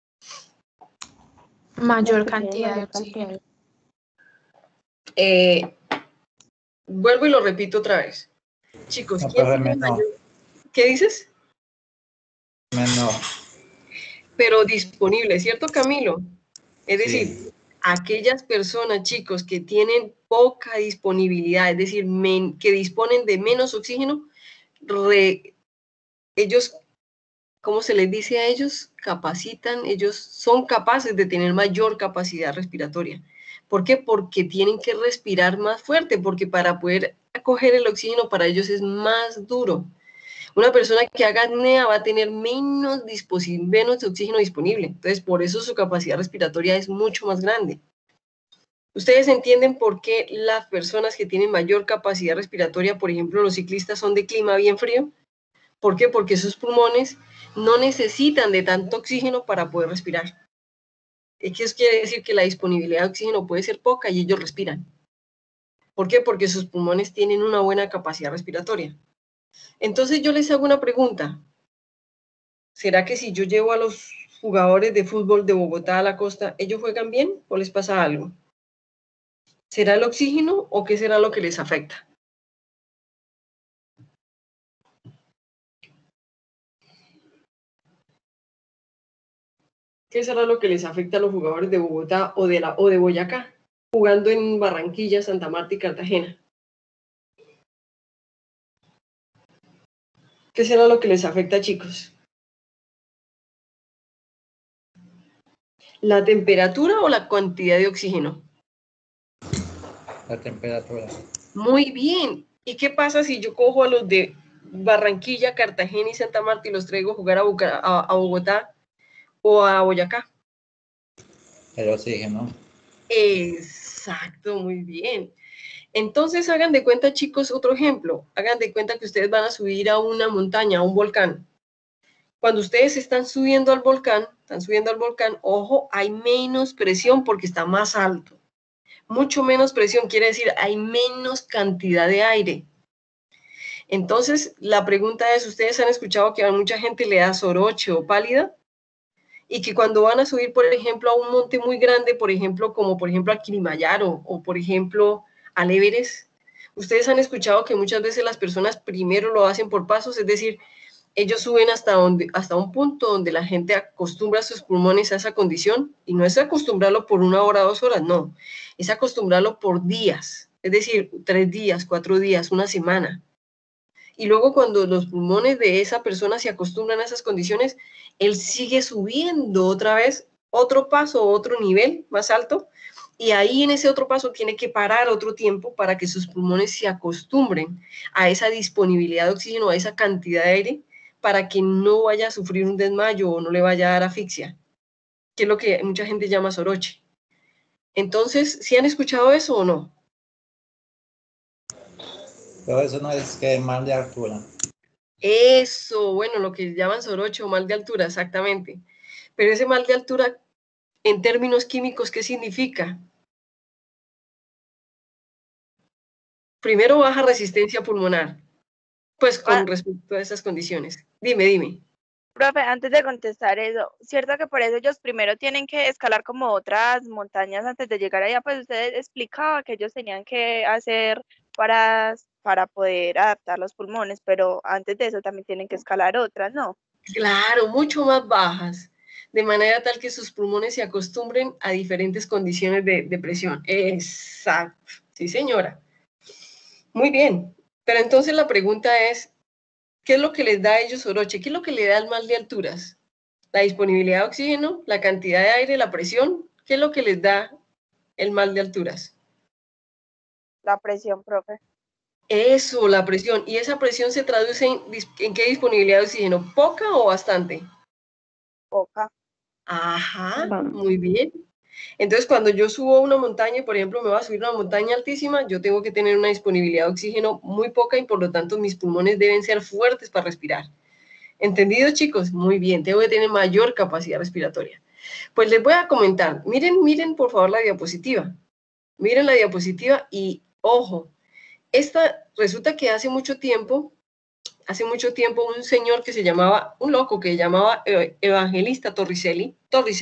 Mayor cantidad de oxígeno. Vuelvo y lo repito otra vez. Chicos, ¿quién tiene mayor? ¿Qué dices? Menor. Pero disponible, ¿cierto, Camilo? Es decir, Sí. aquellas personas, chicos, que tienen poca disponibilidad, es decir, que disponen de menos oxígeno, ellos, ¿cómo se les dice a ellos? Capacitan, ellos son capaces de tener mayor capacidad respiratoria. ¿Por qué? Porque tienen que respirar más fuerte, porque para poder acoger el oxígeno para ellos es más duro. Una persona que haga apnea va a tener menos oxígeno disponible. Entonces, por eso su capacidad respiratoria es mucho más grande. ¿Ustedes entienden por qué las personas que tienen mayor capacidad respiratoria, por ejemplo, los ciclistas, son de clima bien frío? ¿Por qué? Porque sus pulmones no necesitan de tanto oxígeno para poder respirar. Eso quiere decir que la disponibilidad de oxígeno puede ser poca y ellos respiran. ¿Por qué? Porque sus pulmones tienen una buena capacidad respiratoria. Entonces yo les hago una pregunta. ¿Será que si yo llevo a los jugadores de fútbol de Bogotá a la costa, ellos juegan bien o les pasa algo? ¿Será el oxígeno o qué será lo que les afecta? ¿Qué será lo que les afecta a los jugadores de Bogotá o de Boyacá, jugando en Barranquilla, Santa Marta y Cartagena? ¿Qué será lo que les afecta, chicos? ¿La temperatura o la cantidad de oxígeno? La temperatura. Muy bien. ¿Y qué pasa si yo cojo a los de Barranquilla, Cartagena y Santa Marta y los traigo a jugar a Bogotá o a Boyacá? El oxígeno. Exacto, muy bien. Entonces hagan de cuenta, chicos, otro ejemplo. Hagan de cuenta que ustedes van a subir a una montaña, a un volcán. Cuando ustedes están subiendo al volcán, ojo, hay menos presión porque está más alto. Mucho menos presión quiere decir hay menos cantidad de aire. Entonces, la pregunta es, ¿ustedes han escuchado que a mucha gente le da soroche o pálida? Y que cuando van a subir, por ejemplo, a un monte muy grande, por ejemplo, como por ejemplo a Kilimanjaro o por ejemplo al Everest, ustedes han escuchado que muchas veces las personas primero lo hacen por pasos, es decir, ellos suben hasta un punto donde la gente acostumbra sus pulmones a esa condición, y no es acostumbrarlo por 1 hora, 2 horas, no, es acostumbrarlo por días, es decir, 3 días, 4 días, una semana. Y luego cuando los pulmones de esa persona se acostumbran a esas condiciones, él sigue subiendo otra vez, otro paso, otro nivel más alto, Y ahí en ese otro paso tiene que parar otro tiempo para que sus pulmones se acostumbren a esa disponibilidad de oxígeno, a esa cantidad de aire, para que no vaya a sufrir un desmayo o no le vaya a dar asfixia, que es lo que mucha gente llama soroche. Entonces, ¿sí han escuchado eso o no? Pero eso no es que mal de altura. Eso, bueno, lo que llaman soroche o mal de altura, exactamente. Pero ese mal de altura, en términos químicos, ¿qué significa? Primero, baja resistencia pulmonar, pues con respecto a esas condiciones. Dime. Profe, antes de contestar eso, ¿cierto que por eso ellos primero tienen que escalar como otras montañas antes de llegar allá? Pues usted explicaba que ellos tenían que hacer para poder adaptar los pulmones, pero antes de eso también tienen que escalar otras, ¿no? Claro, mucho más bajas, de manera tal que sus pulmones se acostumbren a diferentes condiciones de presión. Exacto, sí señora. Muy bien, pero entonces la pregunta es, ¿qué es lo que les da a ellos soroche? ¿Qué es lo que le da el mal de alturas? ¿La disponibilidad de oxígeno, la cantidad de aire, la presión? ¿Qué es lo que les da el mal de alturas? La presión, profe. Eso, la presión. ¿Y esa presión se traduce en qué disponibilidad de oxígeno? ¿Poca o bastante? Poca. Ajá, muy bien. Entonces, cuando yo subo una montaña, por ejemplo, me voy a subir a una montaña altísima, yo tengo que tener una disponibilidad de oxígeno muy poca y por lo tanto mis pulmones deben ser fuertes para respirar. ¿Entendido, chicos? Muy bien, tengo que tener mayor capacidad respiratoria. Pues les voy a comentar, miren por favor la diapositiva. Miren la diapositiva y ojo, esta resulta que hace mucho tiempo un señor que se llamaba, un loco que se llamaba Evangelista Torricelli,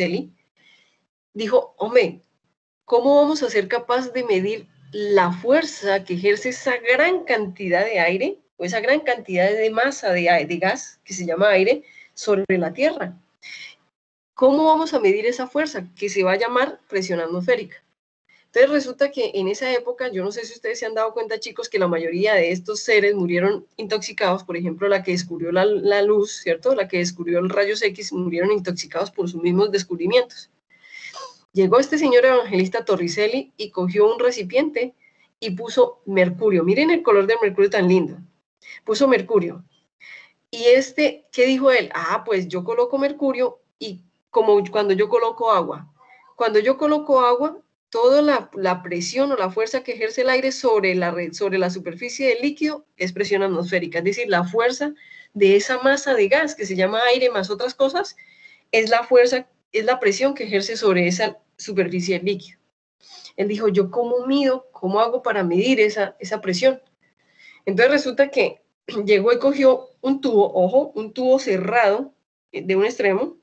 dijo, hombre, ¿cómo vamos a ser capaces de medir la fuerza que ejerce esa gran cantidad de aire o esa gran cantidad de masa de gas que se llama aire sobre la Tierra? ¿Cómo vamos a medir esa fuerza que se va a llamar presión atmosférica? Entonces resulta que en esa época, yo no sé si ustedes se han dado cuenta, chicos, que la mayoría de estos seres murieron intoxicados. Por ejemplo, la que descubrió la luz, ¿cierto? La que descubrió el rayos X, murieron intoxicados por sus mismos descubrimientos. Llegó este señor Evangelista Torricelli y cogió un recipiente y puso mercurio. Miren el color del mercurio tan lindo. Puso mercurio. Y ¿qué dijo él? Pues yo coloco mercurio y como cuando yo coloco agua. Cuando yo coloco agua, toda la presión o la fuerza que ejerce el aire sobre la superficie del líquido es presión atmosférica. Es decir, la fuerza de esa masa de gas que se llama aire más otras cosas es la fuerza, es la presión que ejerce sobre esa superficie del líquido. Él dijo, ¿yo cómo mido? ¿Cómo hago para medir esa presión? Entonces resulta que llegó y cogió un tubo, ojo, un tubo cerrado de un extremo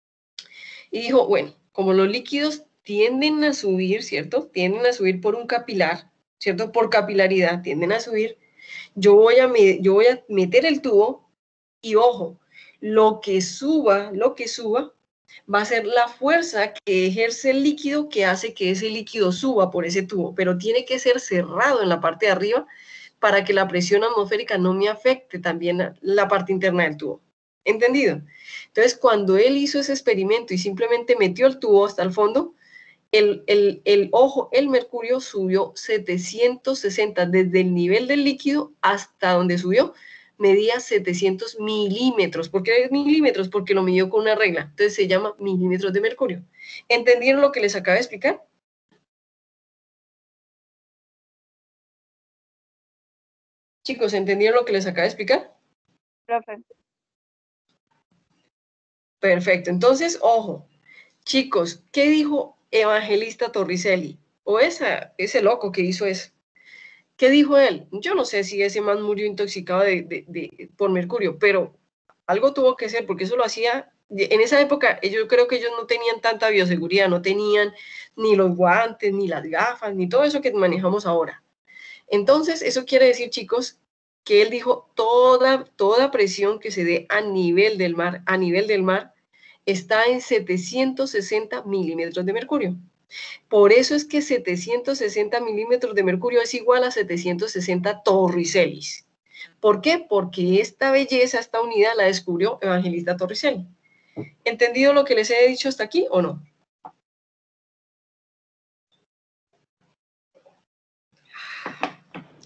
y dijo, bueno, como los líquidos tienden a subir, ¿cierto? Tienden a subir por un capilar, ¿cierto? Por capilaridad tienden a subir. Yo voy a meter el tubo y ojo, lo que suba va a ser la fuerza que ejerce el líquido que hace que ese líquido suba por ese tubo, pero tiene que ser cerrado en la parte de arriba para que la presión atmosférica no me afecte también la parte interna del tubo. ¿Entendido? Entonces, cuando él hizo ese experimento y simplemente metió el tubo hasta el fondo, el mercurio subió 760 desde el nivel del líquido hasta donde subió, medía 700 milímetros. ¿Por qué milímetros? Porque lo midió con una regla. Entonces se llama milímetros de mercurio. ¿Entendieron lo que les acabo de explicar? Chicos, ¿entendieron lo que les acabo de explicar? Profe. Perfecto. Entonces, ojo, chicos, ¿qué dijo Evangelista Torricelli? O ese loco que hizo eso. ¿Qué dijo él? Yo no sé si ese man murió intoxicado por mercurio, pero algo tuvo que ser, porque eso lo hacía, en esa época yo creo que ellos no tenían tanta bioseguridad, no tenían ni los guantes, ni las gafas, ni todo eso que manejamos ahora. Entonces, eso quiere decir, chicos, que él dijo, toda presión que se dé a nivel del mar, está en 760 milímetros de mercurio. Por eso es que 760 milímetros de mercurio es igual a 760 Torricellis. ¿Por qué? Porque esta belleza, esta unidad la descubrió Evangelista Torricelli. ¿Entendido lo que les he dicho hasta aquí o no?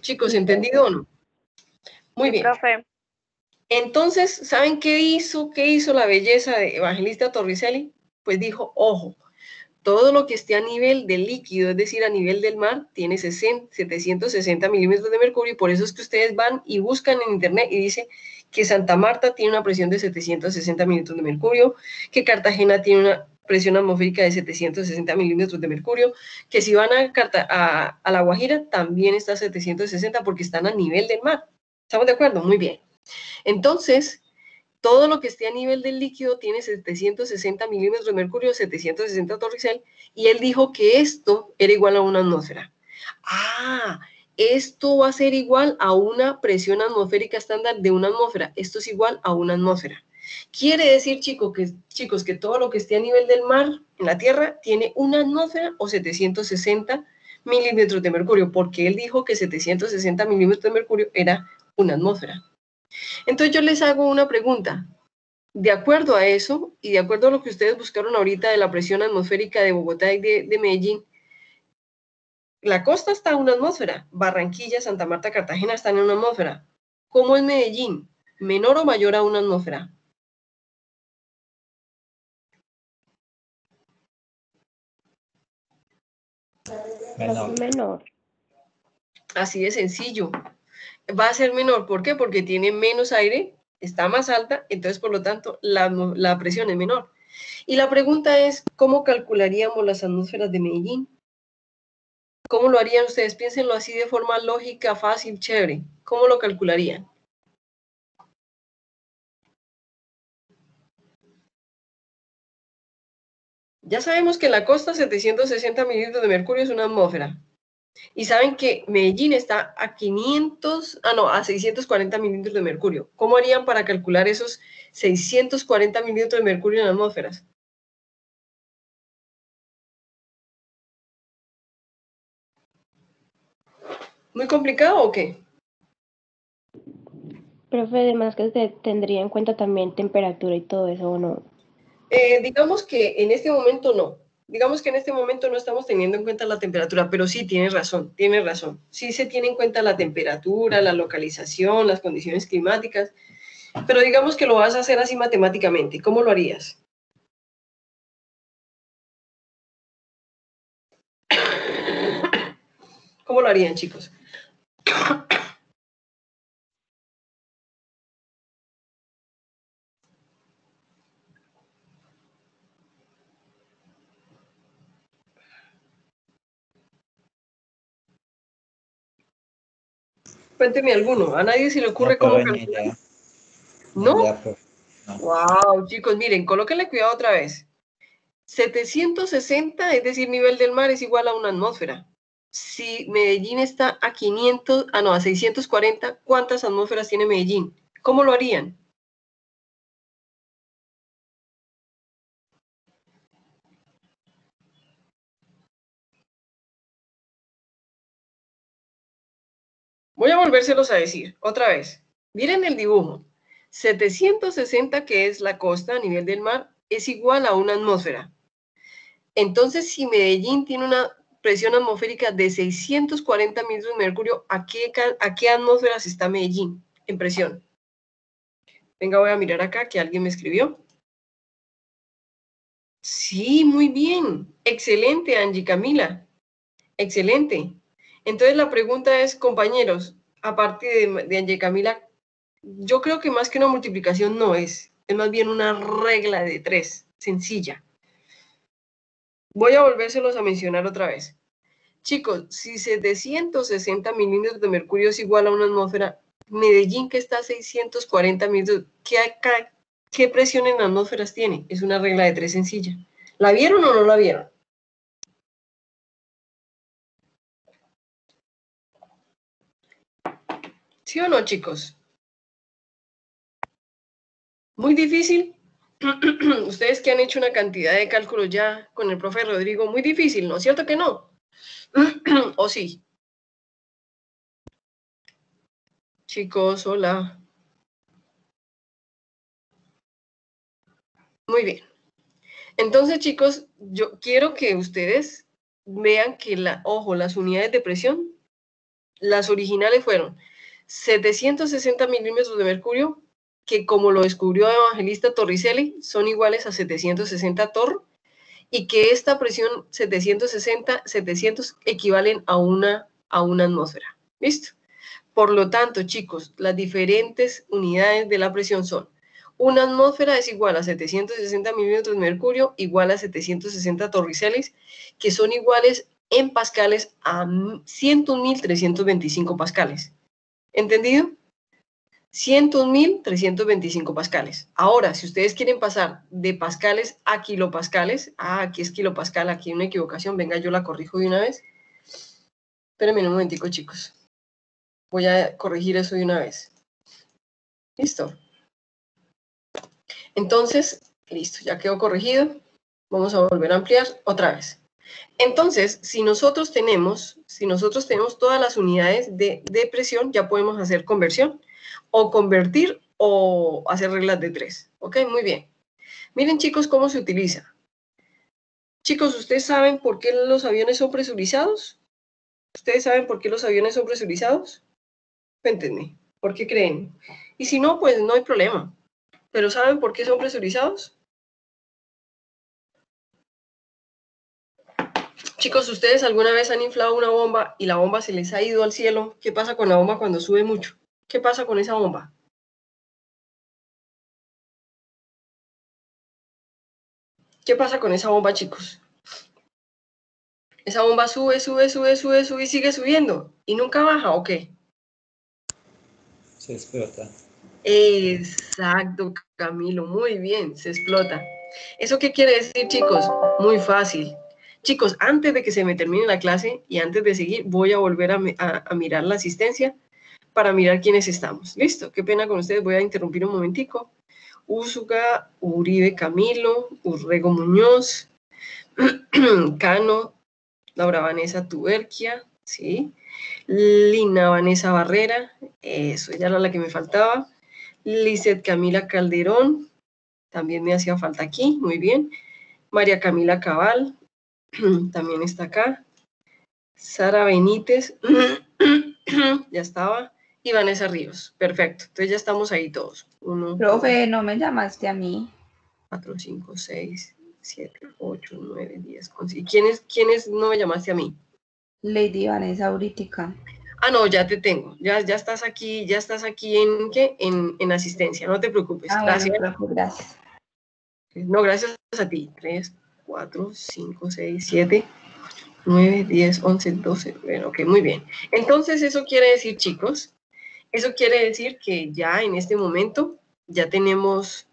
Chicos, ¿entendido o no? Muy Sí, bien. profe. Entonces, ¿saben qué hizo? ¿Qué hizo la belleza de Evangelista Torricelli? Pues dijo, ojo, todo lo que esté a nivel del líquido, es decir, a nivel del mar, tiene 760 milímetros de mercurio, y por eso es que ustedes van y buscan en internet y dice que Santa Marta tiene una presión de 760 milímetros de mercurio, que Cartagena tiene una presión atmosférica de 760 milímetros de mercurio, que si van a La Guajira también está 760 porque están a nivel del mar. ¿Estamos de acuerdo? Muy bien. Entonces, todo lo que esté a nivel del líquido tiene 760 milímetros de mercurio, 760 Torricelli, y él dijo que esto era igual a una atmósfera. Ah, esto va a ser igual a una presión atmosférica estándar de una atmósfera. Esto es igual a una atmósfera. Quiere decir, chicos, que todo lo que esté a nivel del mar, en la Tierra, tiene una atmósfera o 760 milímetros de mercurio, porque él dijo que 760 milímetros de mercurio era una atmósfera. Entonces yo les hago una pregunta. De acuerdo a eso, y de acuerdo a lo que ustedes buscaron ahorita de la presión atmosférica de Bogotá y de Medellín, la costa está en una atmósfera, Barranquilla, Santa Marta, Cartagena están en una atmósfera. ¿Cómo es Medellín? ¿Menor o mayor a una atmósfera? Menor. Menor. Así de sencillo. Va a ser menor, ¿por qué? Porque tiene menos aire, está más alta, entonces por lo tanto la presión es menor. Y la pregunta es, ¿cómo calcularíamos las atmósferas de Medellín? ¿Cómo lo harían ustedes? Piénsenlo así de forma lógica, fácil, chévere. ¿Cómo lo calcularían? Ya sabemos que en la costa 760 milímetros de mercurio es una atmósfera. Y saben que Medellín está a 640 milímetros de mercurio. ¿Cómo harían para calcular esos 640 milímetros de mercurio en atmósferas? ¿Muy complicado o qué? Profe, además que usted tendría en cuenta también temperatura y todo eso, ¿o no? Digamos que en este momento no. Digamos que en este momento no estamos teniendo en cuenta la temperatura, pero sí, tiene razón, tiene razón. Sí se tiene en cuenta la temperatura, la localización, las condiciones climáticas, pero digamos que lo vas a hacer así matemáticamente. ¿Cómo lo harías? ¿Cómo lo harían, chicos? Cuénteme alguno. A nadie se le ocurre No, cómo pero ni calcular. idea. ¿No? Ni idea, profe. No. Wow, chicos, miren, colóquenle cuidado otra vez. 760, es decir, nivel del mar, es igual a una atmósfera. Si Medellín está a 500, a 640, ¿cuántas atmósferas tiene Medellín? ¿Cómo lo harían? Voy a volvérselos a decir otra vez. Miren el dibujo. 760, que es la costa a nivel del mar, es igual a una atmósfera. Entonces, si Medellín tiene una presión atmosférica de 640 milímetros de mercurio, ¿a qué atmósferas está Medellín en presión? Venga, voy a mirar acá que alguien me escribió. Sí, muy bien. Excelente, Angie Camila. Excelente. Entonces la pregunta es, compañeros, aparte de Angie Camila, yo creo que más que una multiplicación no es más bien una regla de 3, sencilla. Voy a volvérselos a mencionar otra vez. Chicos, si 760 milímetros de mercurio es igual a una atmósfera, Medellín, que está a 640 milímetros, ¿qué presión en atmósferas tiene? Es una regla de 3 sencilla. ¿La vieron o no la vieron? ¿Sí o no, chicos? Muy difícil. Ustedes que han hecho una cantidad de cálculos ya con el profe Rodrigo, muy difícil, ¿no es cierto que no? ¿O sí? Chicos, hola. Muy bien. Entonces, chicos, yo quiero que ustedes vean que, ojo, las unidades de presión Las originales fueron 760 milímetros de mercurio, que como lo descubrió Evangelista Torricelli, son iguales a 760 torr, y que esta presión 700 equivalen a una atmósfera. ¿Listo? Por lo tanto, chicos, las diferentes unidades de la presión son: una atmósfera es igual a 760 milímetros de mercurio, igual a 760 torricelis, que son iguales en pascales a 101.325 pascales. ¿Entendido? 101.325 pascales. Ahora, si ustedes quieren pasar de pascales a kilopascales, aquí es kilopascal, aquí hay una equivocación, venga, yo la corrijo de una vez. Espérenme un momentico, chicos. Voy a corregir eso de una vez. ¿Listo? Entonces, listo, ya quedó corregido. Vamos a volver a ampliar otra vez. Entonces, si nosotros tenemos todas las unidades de presión, ya podemos hacer conversión, o convertir, o hacer reglas de 3. ¿Ok? Muy bien. Miren, chicos, cómo se utiliza. Chicos, ¿ustedes saben por qué los aviones son presurizados? ¿Ustedes saben por qué los aviones son presurizados? Cuéntenme, ¿por qué creen? Y si no, pues no hay problema. ¿Pero saben por qué son presurizados? Chicos, ¿ustedes alguna vez han inflado una bomba y la bomba se les ha ido al cielo? ¿Qué pasa con la bomba cuando sube mucho? ¿Qué pasa con esa bomba? ¿Qué pasa con esa bomba, chicos? Esa bomba sube y sigue subiendo. ¿Y nunca baja o qué? Se explota. Exacto, Camilo, muy bien, se explota. ¿Eso qué quiere decir, chicos? Muy fácil. Chicos, antes de que se me termine la clase y antes de seguir, voy a volver a mirar la asistencia para mirar quiénes estamos. ¿Listo? Qué pena con ustedes, voy a interrumpir un momentico. Úsuga, Uribe Camilo, Urrego Muñoz, Cano, Laura Vanessa Tuberquia, ¿sí? Lina Vanessa Barrera, eso ya era la que me faltaba. Lizeth Camila Calderón, también me hacía falta aquí, muy bien. María Camila Cabal, también está acá. Sara Benítez, ya estaba. Y Vanessa Ríos, perfecto. Entonces ya estamos ahí todos. 1, Profe, no me llamaste a mí. 4, 5, 6, 7, 8, 9, 10, 11. ¿Y quiénes no me llamaste a mí? Lady Vanessa Uritica. Ah, no, ya te tengo. Ya estás aquí en ¿qué? En asistencia, no te preocupes. Gracias. Bueno, profe, gracias. No, gracias a ti. 3, 4, 5, 6, 7, 9, 10, 11, 12. Bueno, ok, muy bien. Entonces, eso quiere decir, chicos, eso quiere decir que ya en este momento ya tenemos,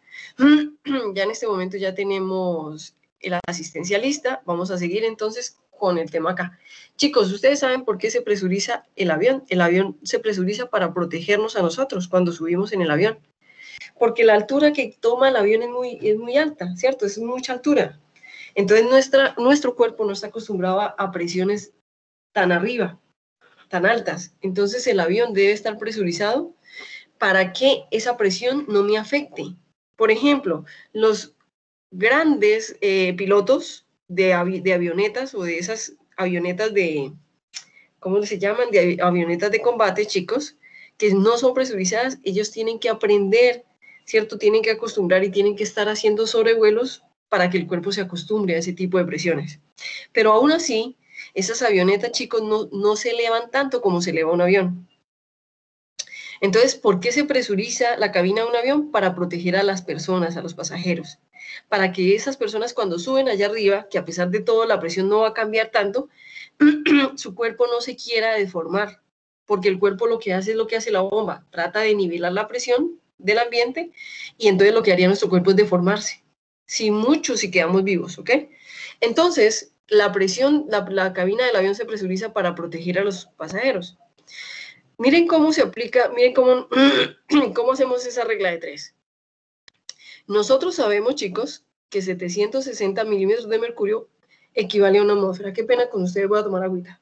la asistencia lista. Vamos a seguir entonces con el tema acá. Chicos, ¿ustedes saben por qué se presuriza el avión? El avión se presuriza para protegernos a nosotros cuando subimos en el avión. Porque la altura que toma el avión es muy alta, ¿cierto? Es mucha altura. Entonces nuestro cuerpo no está acostumbrado a presiones tan arriba, tan altas. Entonces el avión debe estar presurizado para que esa presión no me afecte. Por ejemplo, los grandes pilotos de avionetas o de esas avionetas de, ¿cómo se llaman? De avionetas de combate, chicos, que no son presurizadas, ellos tienen que aprender, ¿cierto? Tienen que acostumbrar y tienen que estar haciendo sobrevuelos para que el cuerpo se acostumbre a ese tipo de presiones. Pero aún así, esas avionetas, chicos, no se elevan tanto como se eleva un avión. Entonces, ¿por qué se presuriza la cabina de un avión? Para proteger a las personas, a los pasajeros. Para que esas personas cuando suben allá arriba, que a pesar de todo la presión no va a cambiar tanto, su cuerpo no se quiera deformar. Porque el cuerpo lo que hace es lo que hace la bomba. Trata de nivelar la presión del ambiente y entonces lo que haría nuestro cuerpo es deformarse. Si quedamos vivos, ¿ok? Entonces, la presión, la cabina del avión se presuriza para proteger a los pasajeros. Miren cómo se aplica, miren cómo hacemos esa regla de 3. Nosotros sabemos, chicos, que 760 milímetros de mercurio equivale a una atmósfera. Qué pena con ustedes, voy a tomar agüita.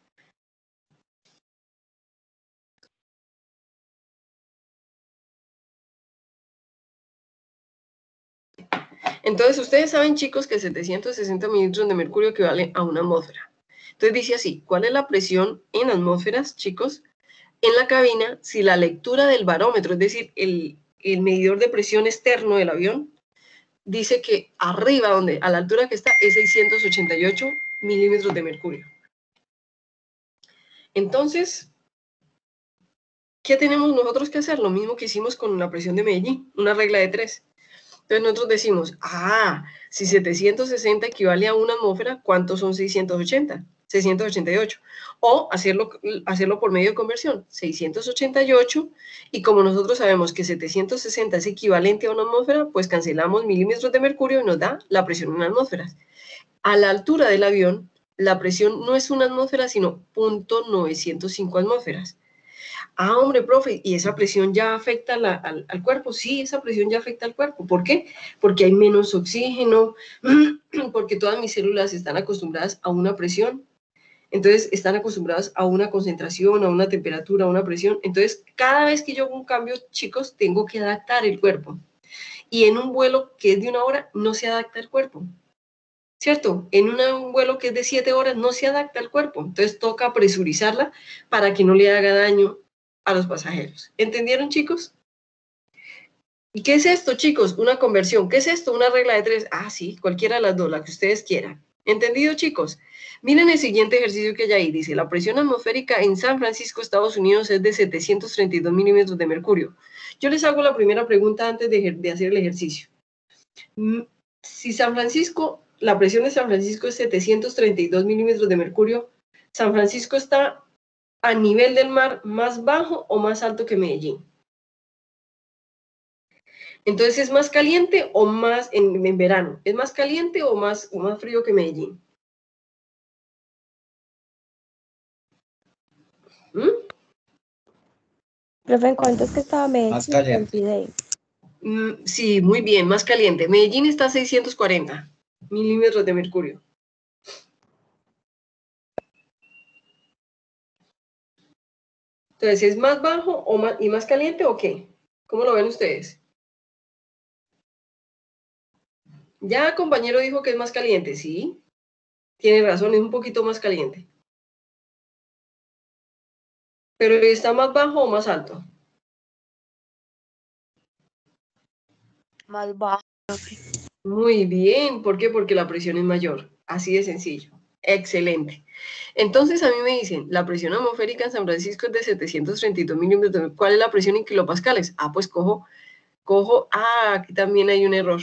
Entonces, ustedes saben, chicos, que 760 milímetros de mercurio equivale a una atmósfera. Entonces dice así, ¿cuál es la presión en atmósferas, chicos? en la cabina si la lectura del barómetro, es decir, el medidor de presión externo del avión, dice que arriba, a la altura que está, es 688 milímetros de mercurio. Entonces, ¿qué tenemos nosotros que hacer? Lo mismo que hicimos con la presión de Medellín, una regla de 3. Entonces nosotros decimos, si 760 equivale a una atmósfera, ¿cuántos son 680? 688. O hacerlo por medio de conversión, 688, y como nosotros sabemos que 760 es equivalente a una atmósfera, pues cancelamos milímetros de mercurio y nos da la presión en atmósferas. A la altura del avión, la presión no es una atmósfera, sino 0.905 atmósferas. Hombre, profe, ¿y esa presión ya afecta al cuerpo? Sí, esa presión ya afecta al cuerpo. ¿Por qué? Porque hay menos oxígeno, porque todas mis células están acostumbradas a una presión. Entonces, están acostumbradas a una concentración, a una temperatura, a una presión. Entonces, cada vez que yo hago un cambio, chicos, tengo que adaptar el cuerpo. Y en un vuelo que es de 1 hora, no se adapta el cuerpo. ¿Cierto? En un vuelo que es de 7 horas, no se adapta el cuerpo. Entonces, toca presurizarla para que no le haga daño a los pasajeros. ¿Entendieron, chicos? ¿Y qué es esto, chicos? Una conversión. ¿Qué es esto? Una regla de 3. Sí, cualquiera de las dos, la que ustedes quieran. ¿Entendido, chicos? Miren el siguiente ejercicio que hay ahí. Dice, la presión atmosférica en San Francisco, Estados Unidos, es de 732 milímetros de mercurio. Yo les hago la primera pregunta antes de hacer el ejercicio. Si la presión de San Francisco es 732 milímetros de mercurio, ¿San Francisco está a nivel del mar más bajo o más alto que Medellín? Entonces, ¿es más caliente o más en verano? ¿Es más caliente o más frío que Medellín? Profe, ¿en cuánto es que estaba Medellín? Más caliente. Olvidé. Sí, muy bien, más caliente. Medellín está a 640 milímetros de mercurio. Entonces, ¿es más bajo y más caliente o qué? ¿Cómo lo ven ustedes? Ya el compañero dijo que es más caliente, ¿sí? Tiene razón, es un poquito más caliente. ¿Pero está más bajo o más alto? Más bajo. Muy bien, ¿por qué? Porque la presión es mayor, así de sencillo. Excelente. Entonces a mí me dicen, la presión atmosférica en San Francisco es de 732 milímetros. ¿Cuál es la presión en kilopascales? Pues cojo, aquí también hay un error.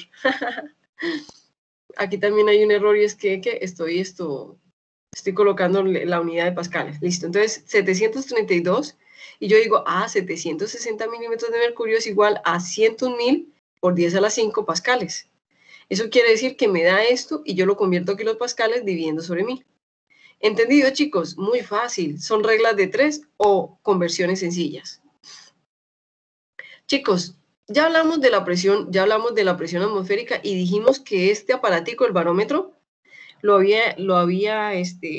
Aquí también hay un error y es que estoy colocando la unidad de pascales. Listo, entonces 732 y yo digo, 760 milímetros de mercurio es igual a 101.000 por 10 a la 5 pascales. Eso quiere decir que me da esto y yo lo convierto a kilopascales dividiendo sobre 1000. ¿Entendido, chicos? Muy fácil. Son reglas de 3 o conversiones sencillas. Chicos, ya hablamos de la presión atmosférica y dijimos que este aparatico, el barómetro, lo había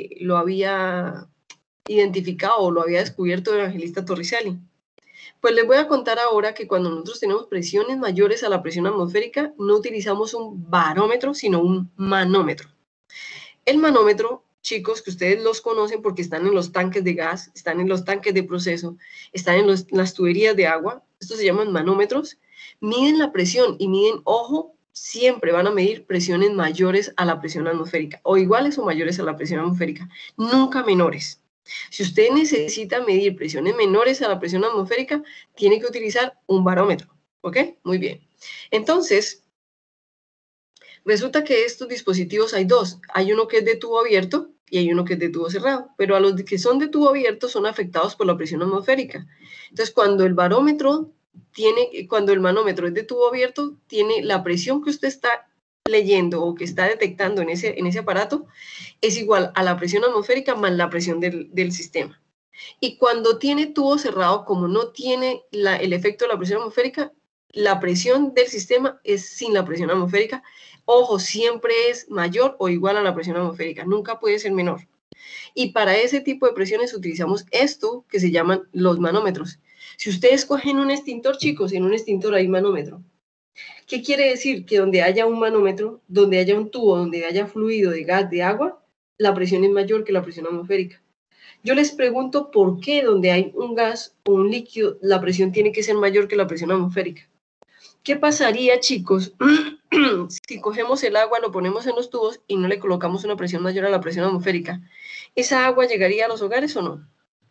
identificado o lo había descubierto Evangelista Torricelli. Pues les voy a contar ahora que cuando nosotros tenemos presiones mayores a la presión atmosférica, no utilizamos un barómetro, sino un manómetro. El manómetro, chicos, que ustedes los conocen porque están en los tanques de gas, están en los tanques de proceso, están en las tuberías de agua, estos se llaman manómetros, miden la presión y miden, ojo, siempre van a medir presiones mayores a la presión atmosférica, o iguales o mayores a la presión atmosférica, nunca menores. Si usted necesita medir presiones menores a la presión atmosférica, tiene que utilizar un barómetro, ¿ok? Muy bien. Entonces, resulta que estos dispositivos hay dos. Hay uno que es de tubo abierto y hay uno que es de tubo cerrado. Pero a los que son de tubo abierto son afectados por la presión atmosférica. Entonces, cuando el manómetro es de tubo abierto, tiene la presión que usted está leyendo o que está detectando en ese aparato, es igual a la presión atmosférica más la presión del sistema. Y cuando tiene tubo cerrado, como no tiene el efecto de la presión atmosférica, la presión del sistema es sin la presión atmosférica. Ojo, siempre es mayor o igual a la presión atmosférica, nunca puede ser menor. Y para ese tipo de presiones utilizamos esto que se llaman los manómetros. Si ustedes cogen un extintor, chicos, en un extintor hay manómetro. ¿Qué quiere decir? Que donde haya un manómetro, donde haya un tubo, donde haya fluido de gas, de agua, la presión es mayor que la presión atmosférica. Yo les pregunto por qué donde hay un gas o un líquido, la presión tiene que ser mayor que la presión atmosférica. ¿Qué pasaría, chicos, si cogemos el agua, lo ponemos en los tubos y no le colocamos una presión mayor a la presión atmosférica? ¿Esa agua llegaría a los hogares o no?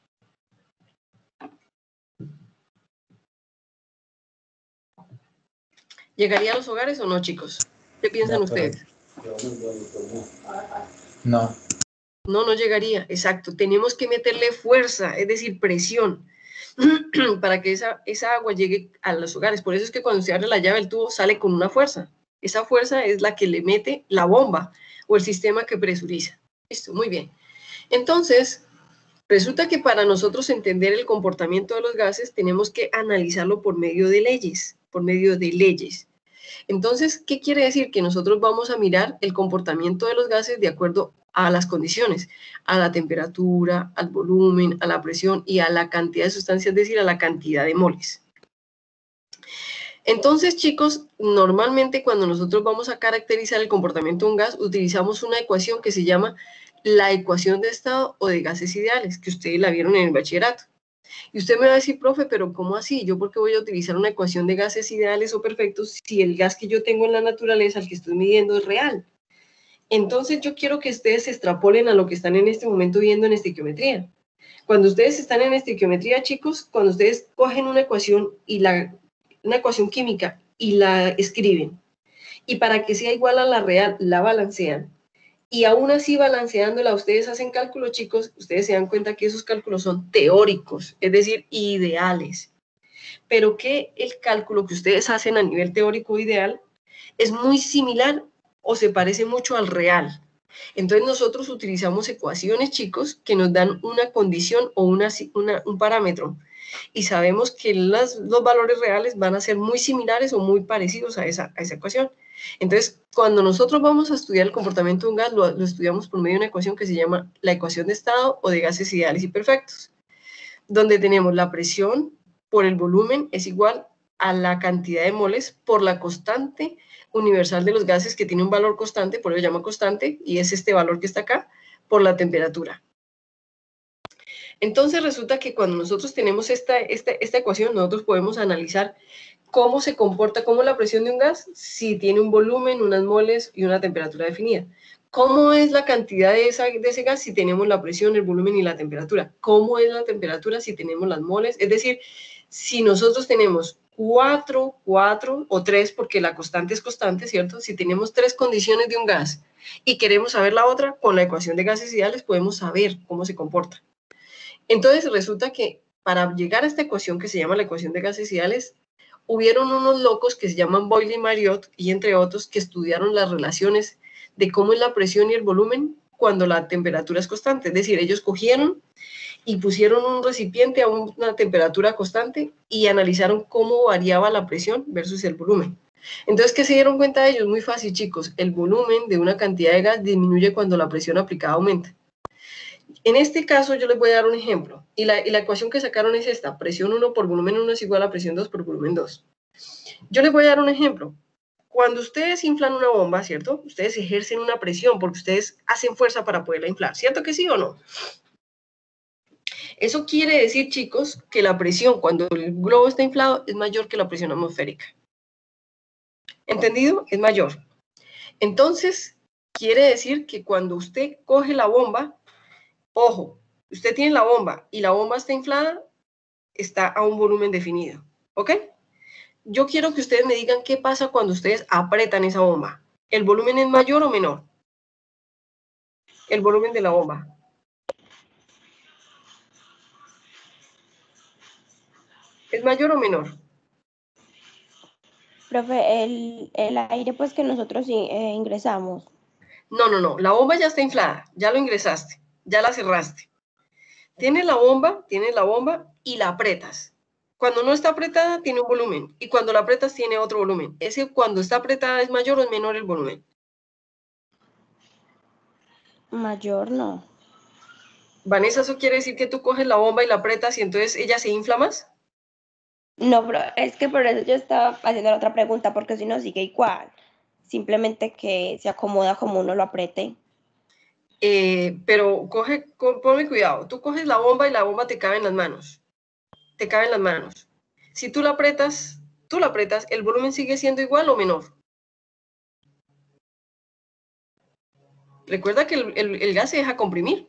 ¿Llegaría a los hogares o no, chicos? ¿Qué piensan ustedes? No. No, no llegaría, exacto. Tenemos que meterle fuerza, es decir, presión, para que esa agua llegue a los hogares. Por eso es que cuando se abre la llave, el tubo sale con una fuerza. Esa fuerza es la que le mete la bomba o el sistema que presuriza. Listo, muy bien. Entonces, resulta que para nosotros entender el comportamiento de los gases, tenemos que analizarlo por medio de leyes, Entonces, ¿qué quiere decir? Que nosotros vamos a mirar el comportamiento de los gases de acuerdo a las condiciones, a la temperatura, al volumen, a la presión y a la cantidad de sustancias, es decir, a la cantidad de moles. Entonces, chicos, normalmente cuando nosotros vamos a caracterizar el comportamiento de un gas, utilizamos una ecuación que se llama la ecuación de estado o de gases ideales, que ustedes la vieron en el bachillerato. Y usted me va a decir, profe, pero ¿cómo así? ¿Yo por qué voy a utilizar una ecuación de gases ideales o perfectos si el gas que yo tengo en la naturaleza, el que estoy midiendo, es real? Entonces yo quiero que ustedes se extrapolen a lo que están en este momento viendo en estequiometría. Cuando ustedes están en estequiometría, chicos, cuando ustedes cogen una ecuación una ecuación química y la escriben, y para que sea igual a la real, la balancean, y aún así balanceándola, ustedes hacen cálculos, chicos, ustedes se dan cuenta que esos cálculos son teóricos, es decir, ideales. Pero que el cálculo que ustedes hacen a nivel teórico ideal es muy similar o se parece mucho al real. Entonces nosotros utilizamos ecuaciones, chicos, que nos dan una condición o un parámetro. Y sabemos que los valores reales van a ser muy similares o muy parecidos a esa ecuación. Entonces, cuando nosotros vamos a estudiar el comportamiento de un gas, lo estudiamos por medio de una ecuación que se llama la ecuación de estado o de gases ideales y perfectos, donde tenemos la presión por el volumen es igual a la cantidad de moles por la constante universal de los gases, que tiene un valor constante, por eso se llama constante, y es este valor que está acá, por la temperatura. Entonces resulta que cuando nosotros tenemos esta ecuación, nosotros podemos analizar cómo se comporta, cómo la presión de un gas, si tiene un volumen, unas moles y una temperatura definida. ¿Cómo es la cantidad de ese gas si tenemos la presión, el volumen y la temperatura? ¿Cómo es la temperatura si tenemos las moles? Es decir, si nosotros tenemos 4 o 3, porque la constante es constante, ¿cierto? Si tenemos 3 condiciones de un gas y queremos saber la otra, con la ecuación de gases ideales podemos saber cómo se comporta. Entonces resulta que para llegar a esta ecuación que se llama la ecuación de gases ideales, hubieron unos locos que se llaman Boyle y Marriott, y entre otros, que estudiaron las relaciones de cómo es la presión y el volumen cuando la temperatura es constante. Es decir, ellos cogieron y pusieron un recipiente a una temperatura constante y analizaron cómo variaba la presión versus el volumen. Entonces, ¿qué se dieron cuenta de ellos? Muy fácil, chicos. El volumen de una cantidad de gas disminuye cuando la presión aplicada aumenta. En este caso, yo les voy a dar un ejemplo. Y la ecuación que sacaron es esta. Presión 1 por volumen 1 es igual a presión 2 por volumen 2. Yo les voy a dar un ejemplo. Cuando ustedes inflan una bomba, ¿cierto? Ustedes ejercen una presión porque ustedes hacen fuerza para poderla inflar. ¿Cierto que sí o no? Eso quiere decir, chicos, que la presión cuando el globo está inflado es mayor que la presión atmosférica. ¿Entendido? Es mayor. Entonces, quiere decir que cuando usted coge la bomba, ojo, usted tiene la bomba y la bomba está inflada, está a un volumen definido, ¿ok? Yo quiero que ustedes me digan qué pasa cuando ustedes apretan esa bomba. ¿El volumen es mayor o menor? El volumen de la bomba. ¿Es mayor o menor? Profe, el aire pues que nosotros ingresamos. No. La bomba ya está inflada. Ya lo ingresaste. Ya la cerraste. Tienes la bomba y la apretas. Cuando no está apretada, tiene un volumen. Y cuando la apretas, tiene otro volumen. Ese cuando está apretada es mayor o es menor el volumen. Mayor no. Vanessa, ¿eso quiere decir que tú coges la bomba y la apretas y entonces ella se infla más? No, pero es que por eso yo estaba haciendo la otra pregunta, porque si no sigue igual. Simplemente que se acomoda como uno lo apriete. pero ponme cuidado. Tú coges la bomba y la bomba te cabe en las manos. Te cabe en las manos. Si tú la apretas, ¿el volumen sigue siendo igual o menor? Recuerda que el gas se deja comprimir.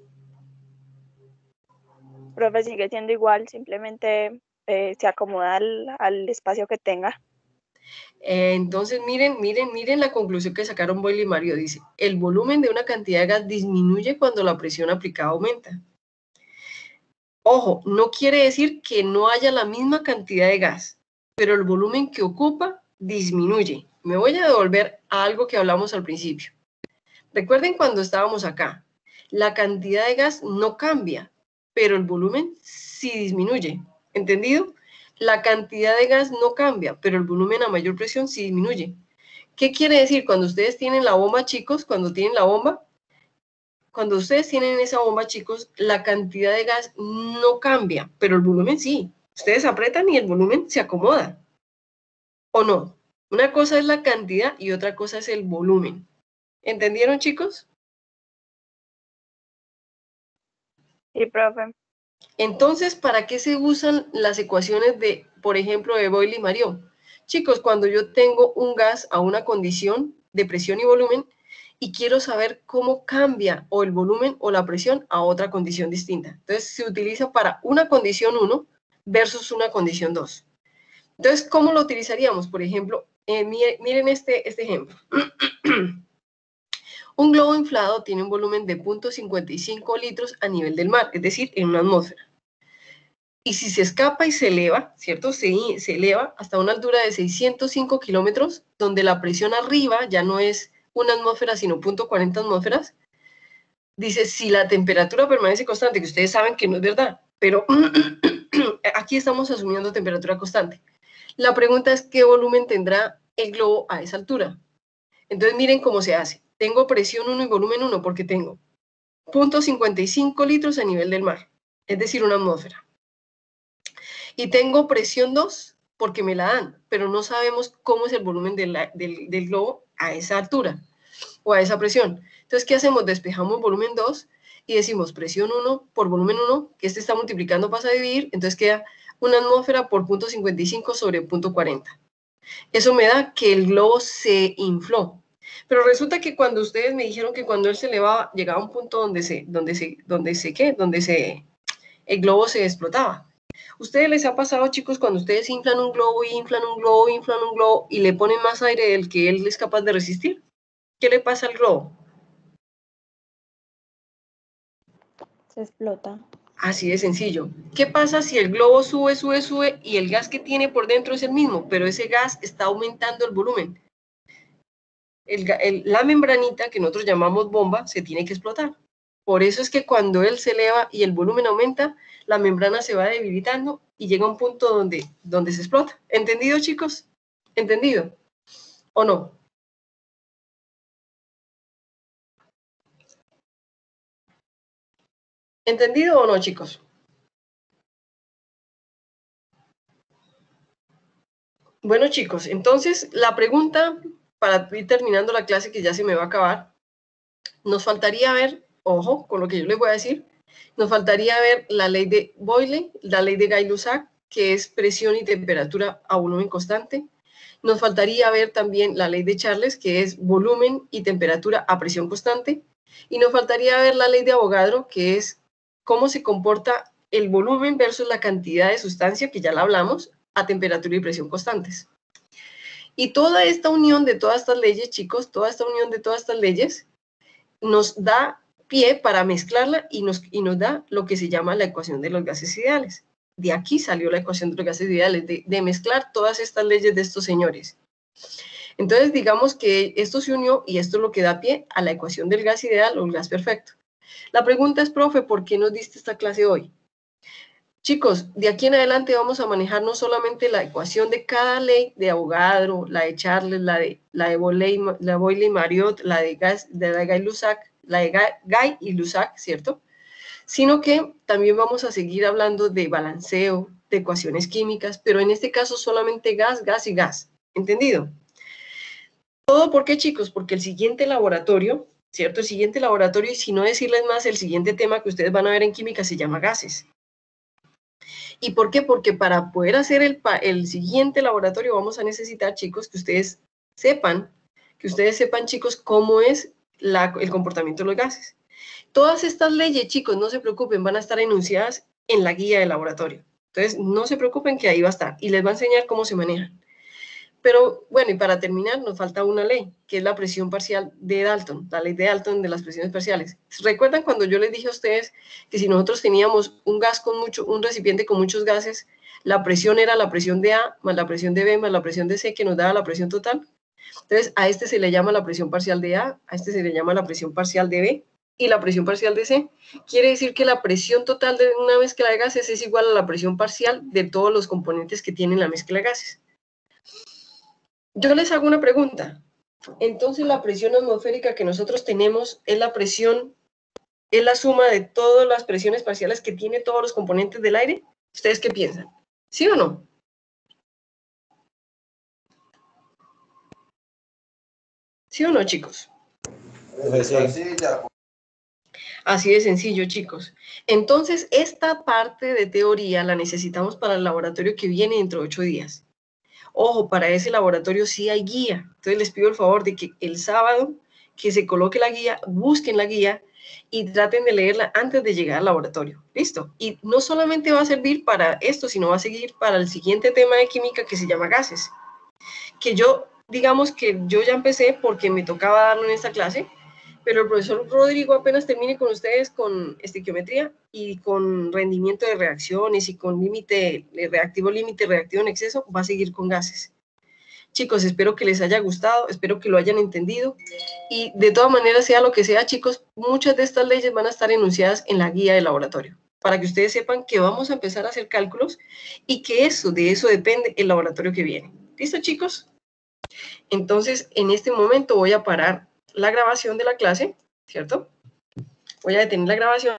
Profe, sigue siendo igual, simplemente se acomoda al espacio que tenga. Entonces, miren la conclusión que sacaron Boyle y Mario. Dice, el volumen de una cantidad de gas disminuye cuando la presión aplicada aumenta. Ojo, no quiere decir que no haya la misma cantidad de gas, pero el volumen que ocupa disminuye. Me voy a devolver a algo que hablamos al principio. Recuerden cuando estábamos acá, la cantidad de gas no cambia, pero el volumen sí disminuye. ¿Entendido? La cantidad de gas no cambia, pero el volumen a mayor presión sí disminuye. ¿Qué quiere decir? Cuando ustedes tienen la bomba, chicos, cuando ustedes tienen esa bomba, chicos, la cantidad de gas no cambia, pero el volumen sí. Ustedes apretan y el volumen se acomoda. ¿O no? Una cosa es la cantidad y otra cosa es el volumen. ¿Entendieron, chicos? Sí, profe. Entonces, ¿para qué se usan las ecuaciones de, por ejemplo, de Boyle y Mario? Chicos, cuando yo tengo un gas a una condición de presión y volumen y quiero saber cómo cambia o el volumen o la presión a otra condición distinta. Entonces, se utiliza para una condición 1 versus una condición 2. Entonces, ¿cómo lo utilizaríamos? Por ejemplo, miren este ejemplo. Un globo inflado tiene un volumen de 0.55 litros a nivel del mar, es decir, en una atmósfera. Y si se escapa y se eleva, ¿cierto? Se eleva hasta una altura de 605 kilómetros, donde la presión arriba ya no es una atmósfera, sino 0.40 atmósferas. Dice, si la temperatura permanece constante, que ustedes saben que no es verdad, pero aquí estamos asumiendo temperatura constante. La pregunta es, ¿qué volumen tendrá el globo a esa altura? Entonces, miren cómo se hace. Tengo presión 1 y volumen 1 porque tengo 0.55 litros a nivel del mar, es decir, una atmósfera. Y tengo presión 2 porque me la dan, pero no sabemos cómo es el volumen del globo a esa altura o a esa presión. Entonces, ¿qué hacemos? Despejamos volumen 2 y decimos presión 1 por volumen 1, que este está multiplicando, pasa a dividir, entonces queda una atmósfera por 0.55 sobre 0.40. Eso me da que el globo se infló. Pero resulta que cuando ustedes me dijeron que cuando él se elevaba, llegaba a un punto donde el globo se explotaba. ¿Ustedes les ha pasado, chicos, cuando ustedes inflan un globo y le ponen más aire del que él es capaz de resistir? ¿Qué le pasa al globo? Se explota. Así de sencillo. ¿Qué pasa si el globo sube y el gas que tiene por dentro es el mismo, pero ese gas está aumentando el volumen? La membranita, que nosotros llamamos bomba, se tiene que explotar. Por eso es que cuando él se eleva y el volumen aumenta, la membrana se va debilitando y llega a un punto donde se explota. ¿Entendido, chicos? ¿Entendido? ¿O no? ¿Entendido o no, chicos? Bueno, chicos, entonces la pregunta, para ir terminando la clase que ya se me va a acabar, nos faltaría ver, ojo, con lo que yo les voy a decir, nos faltaría ver la ley de Boyle, la ley de Gay-Lussac, que es presión y temperatura a volumen constante. Nos faltaría ver también la ley de Charles, que es volumen y temperatura a presión constante. Y nos faltaría ver la ley de Avogadro, que es cómo se comporta el volumen versus la cantidad de sustancia, que ya la hablamos, a temperatura y presión constantes. Y toda esta unión de todas estas leyes, chicos, toda esta unión de todas estas leyes nos da pie para mezclarla y nos da lo que se llama la ecuación de los gases ideales. De aquí salió la ecuación de los gases ideales, de mezclar todas estas leyes de estos señores. Entonces, digamos que esto se unió y esto es lo que da pie a la ecuación del gas ideal o el gas perfecto. La pregunta es, profe, ¿por qué nos diste esta clase hoy? Chicos, de aquí en adelante vamos a manejar no solamente la ecuación de cada ley de Avogadro, la de Charles, la de Boyle y Marriott, la de Gay-Lussac, la de Gay y Lussac, ¿cierto? Sino que también vamos a seguir hablando de balanceo, de ecuaciones químicas, pero en este caso solamente gas, gas y gas. ¿Entendido? ¿Todo por qué, chicos? Porque el siguiente laboratorio ¿cierto? El siguiente laboratorio, y si no decirles más, el siguiente tema que ustedes van a ver en química se llama gases. ¿Y por qué? Porque para poder hacer el siguiente laboratorio vamos a necesitar, chicos, que ustedes sepan, chicos, cómo es el comportamiento de los gases. Todas estas leyes, chicos, no se preocupen, van a estar enunciadas en la guía del laboratorio. Entonces, no se preocupen que ahí va a estar y les va a enseñar cómo se manejan. Pero, bueno, y para terminar, nos falta una ley, que es la presión parcial de Dalton, la ley de Dalton de las presiones parciales. ¿Recuerdan cuando yo les dije a ustedes que si nosotros teníamos un recipiente con muchos gases, la presión era la presión de A más la presión de B más la presión de C, que nos daba la presión total? Entonces, a este se le llama la presión parcial de A, a este se le llama la presión parcial de B, y la presión parcial de C. Quiere decir que la presión total de una mezcla de gases es igual a la presión parcial de todos los componentes que tienen la mezcla de gases. Yo les hago una pregunta. Entonces, la presión atmosférica que nosotros tenemos es la suma de todas las presiones parciales que tiene todos los componentes del aire. ¿Ustedes qué piensan? ¿Sí o no? ¿Sí o no, chicos? Así de sencillo, chicos. Entonces, esta parte de teoría la necesitamos para el laboratorio que viene dentro de 8 días. Ojo, para ese laboratorio sí hay guía. Entonces, les pido el favor de que el sábado que se coloque la guía, busquen la guía y traten de leerla antes de llegar al laboratorio. ¿Listo? Y no solamente va a servir para esto, sino va a seguir para el siguiente tema de química que se llama gases. Que digamos que yo ya empecé porque me tocaba darlo en esta clase, pero el profesor Rodrigo apenas termine con ustedes con estequiometría y con rendimiento de reacciones y con límite reactivo en exceso, va a seguir con gases. Chicos, espero que les haya gustado, espero que lo hayan entendido y de todas maneras, sea lo que sea, chicos, muchas de estas leyes van a estar enunciadas en la guía del laboratorio para que ustedes sepan que vamos a empezar a hacer cálculos y que de eso depende el laboratorio que viene. ¿Listo, chicos? Entonces, en este momento voy a parar la grabación de la clase, ¿cierto? Voy a detener la grabación.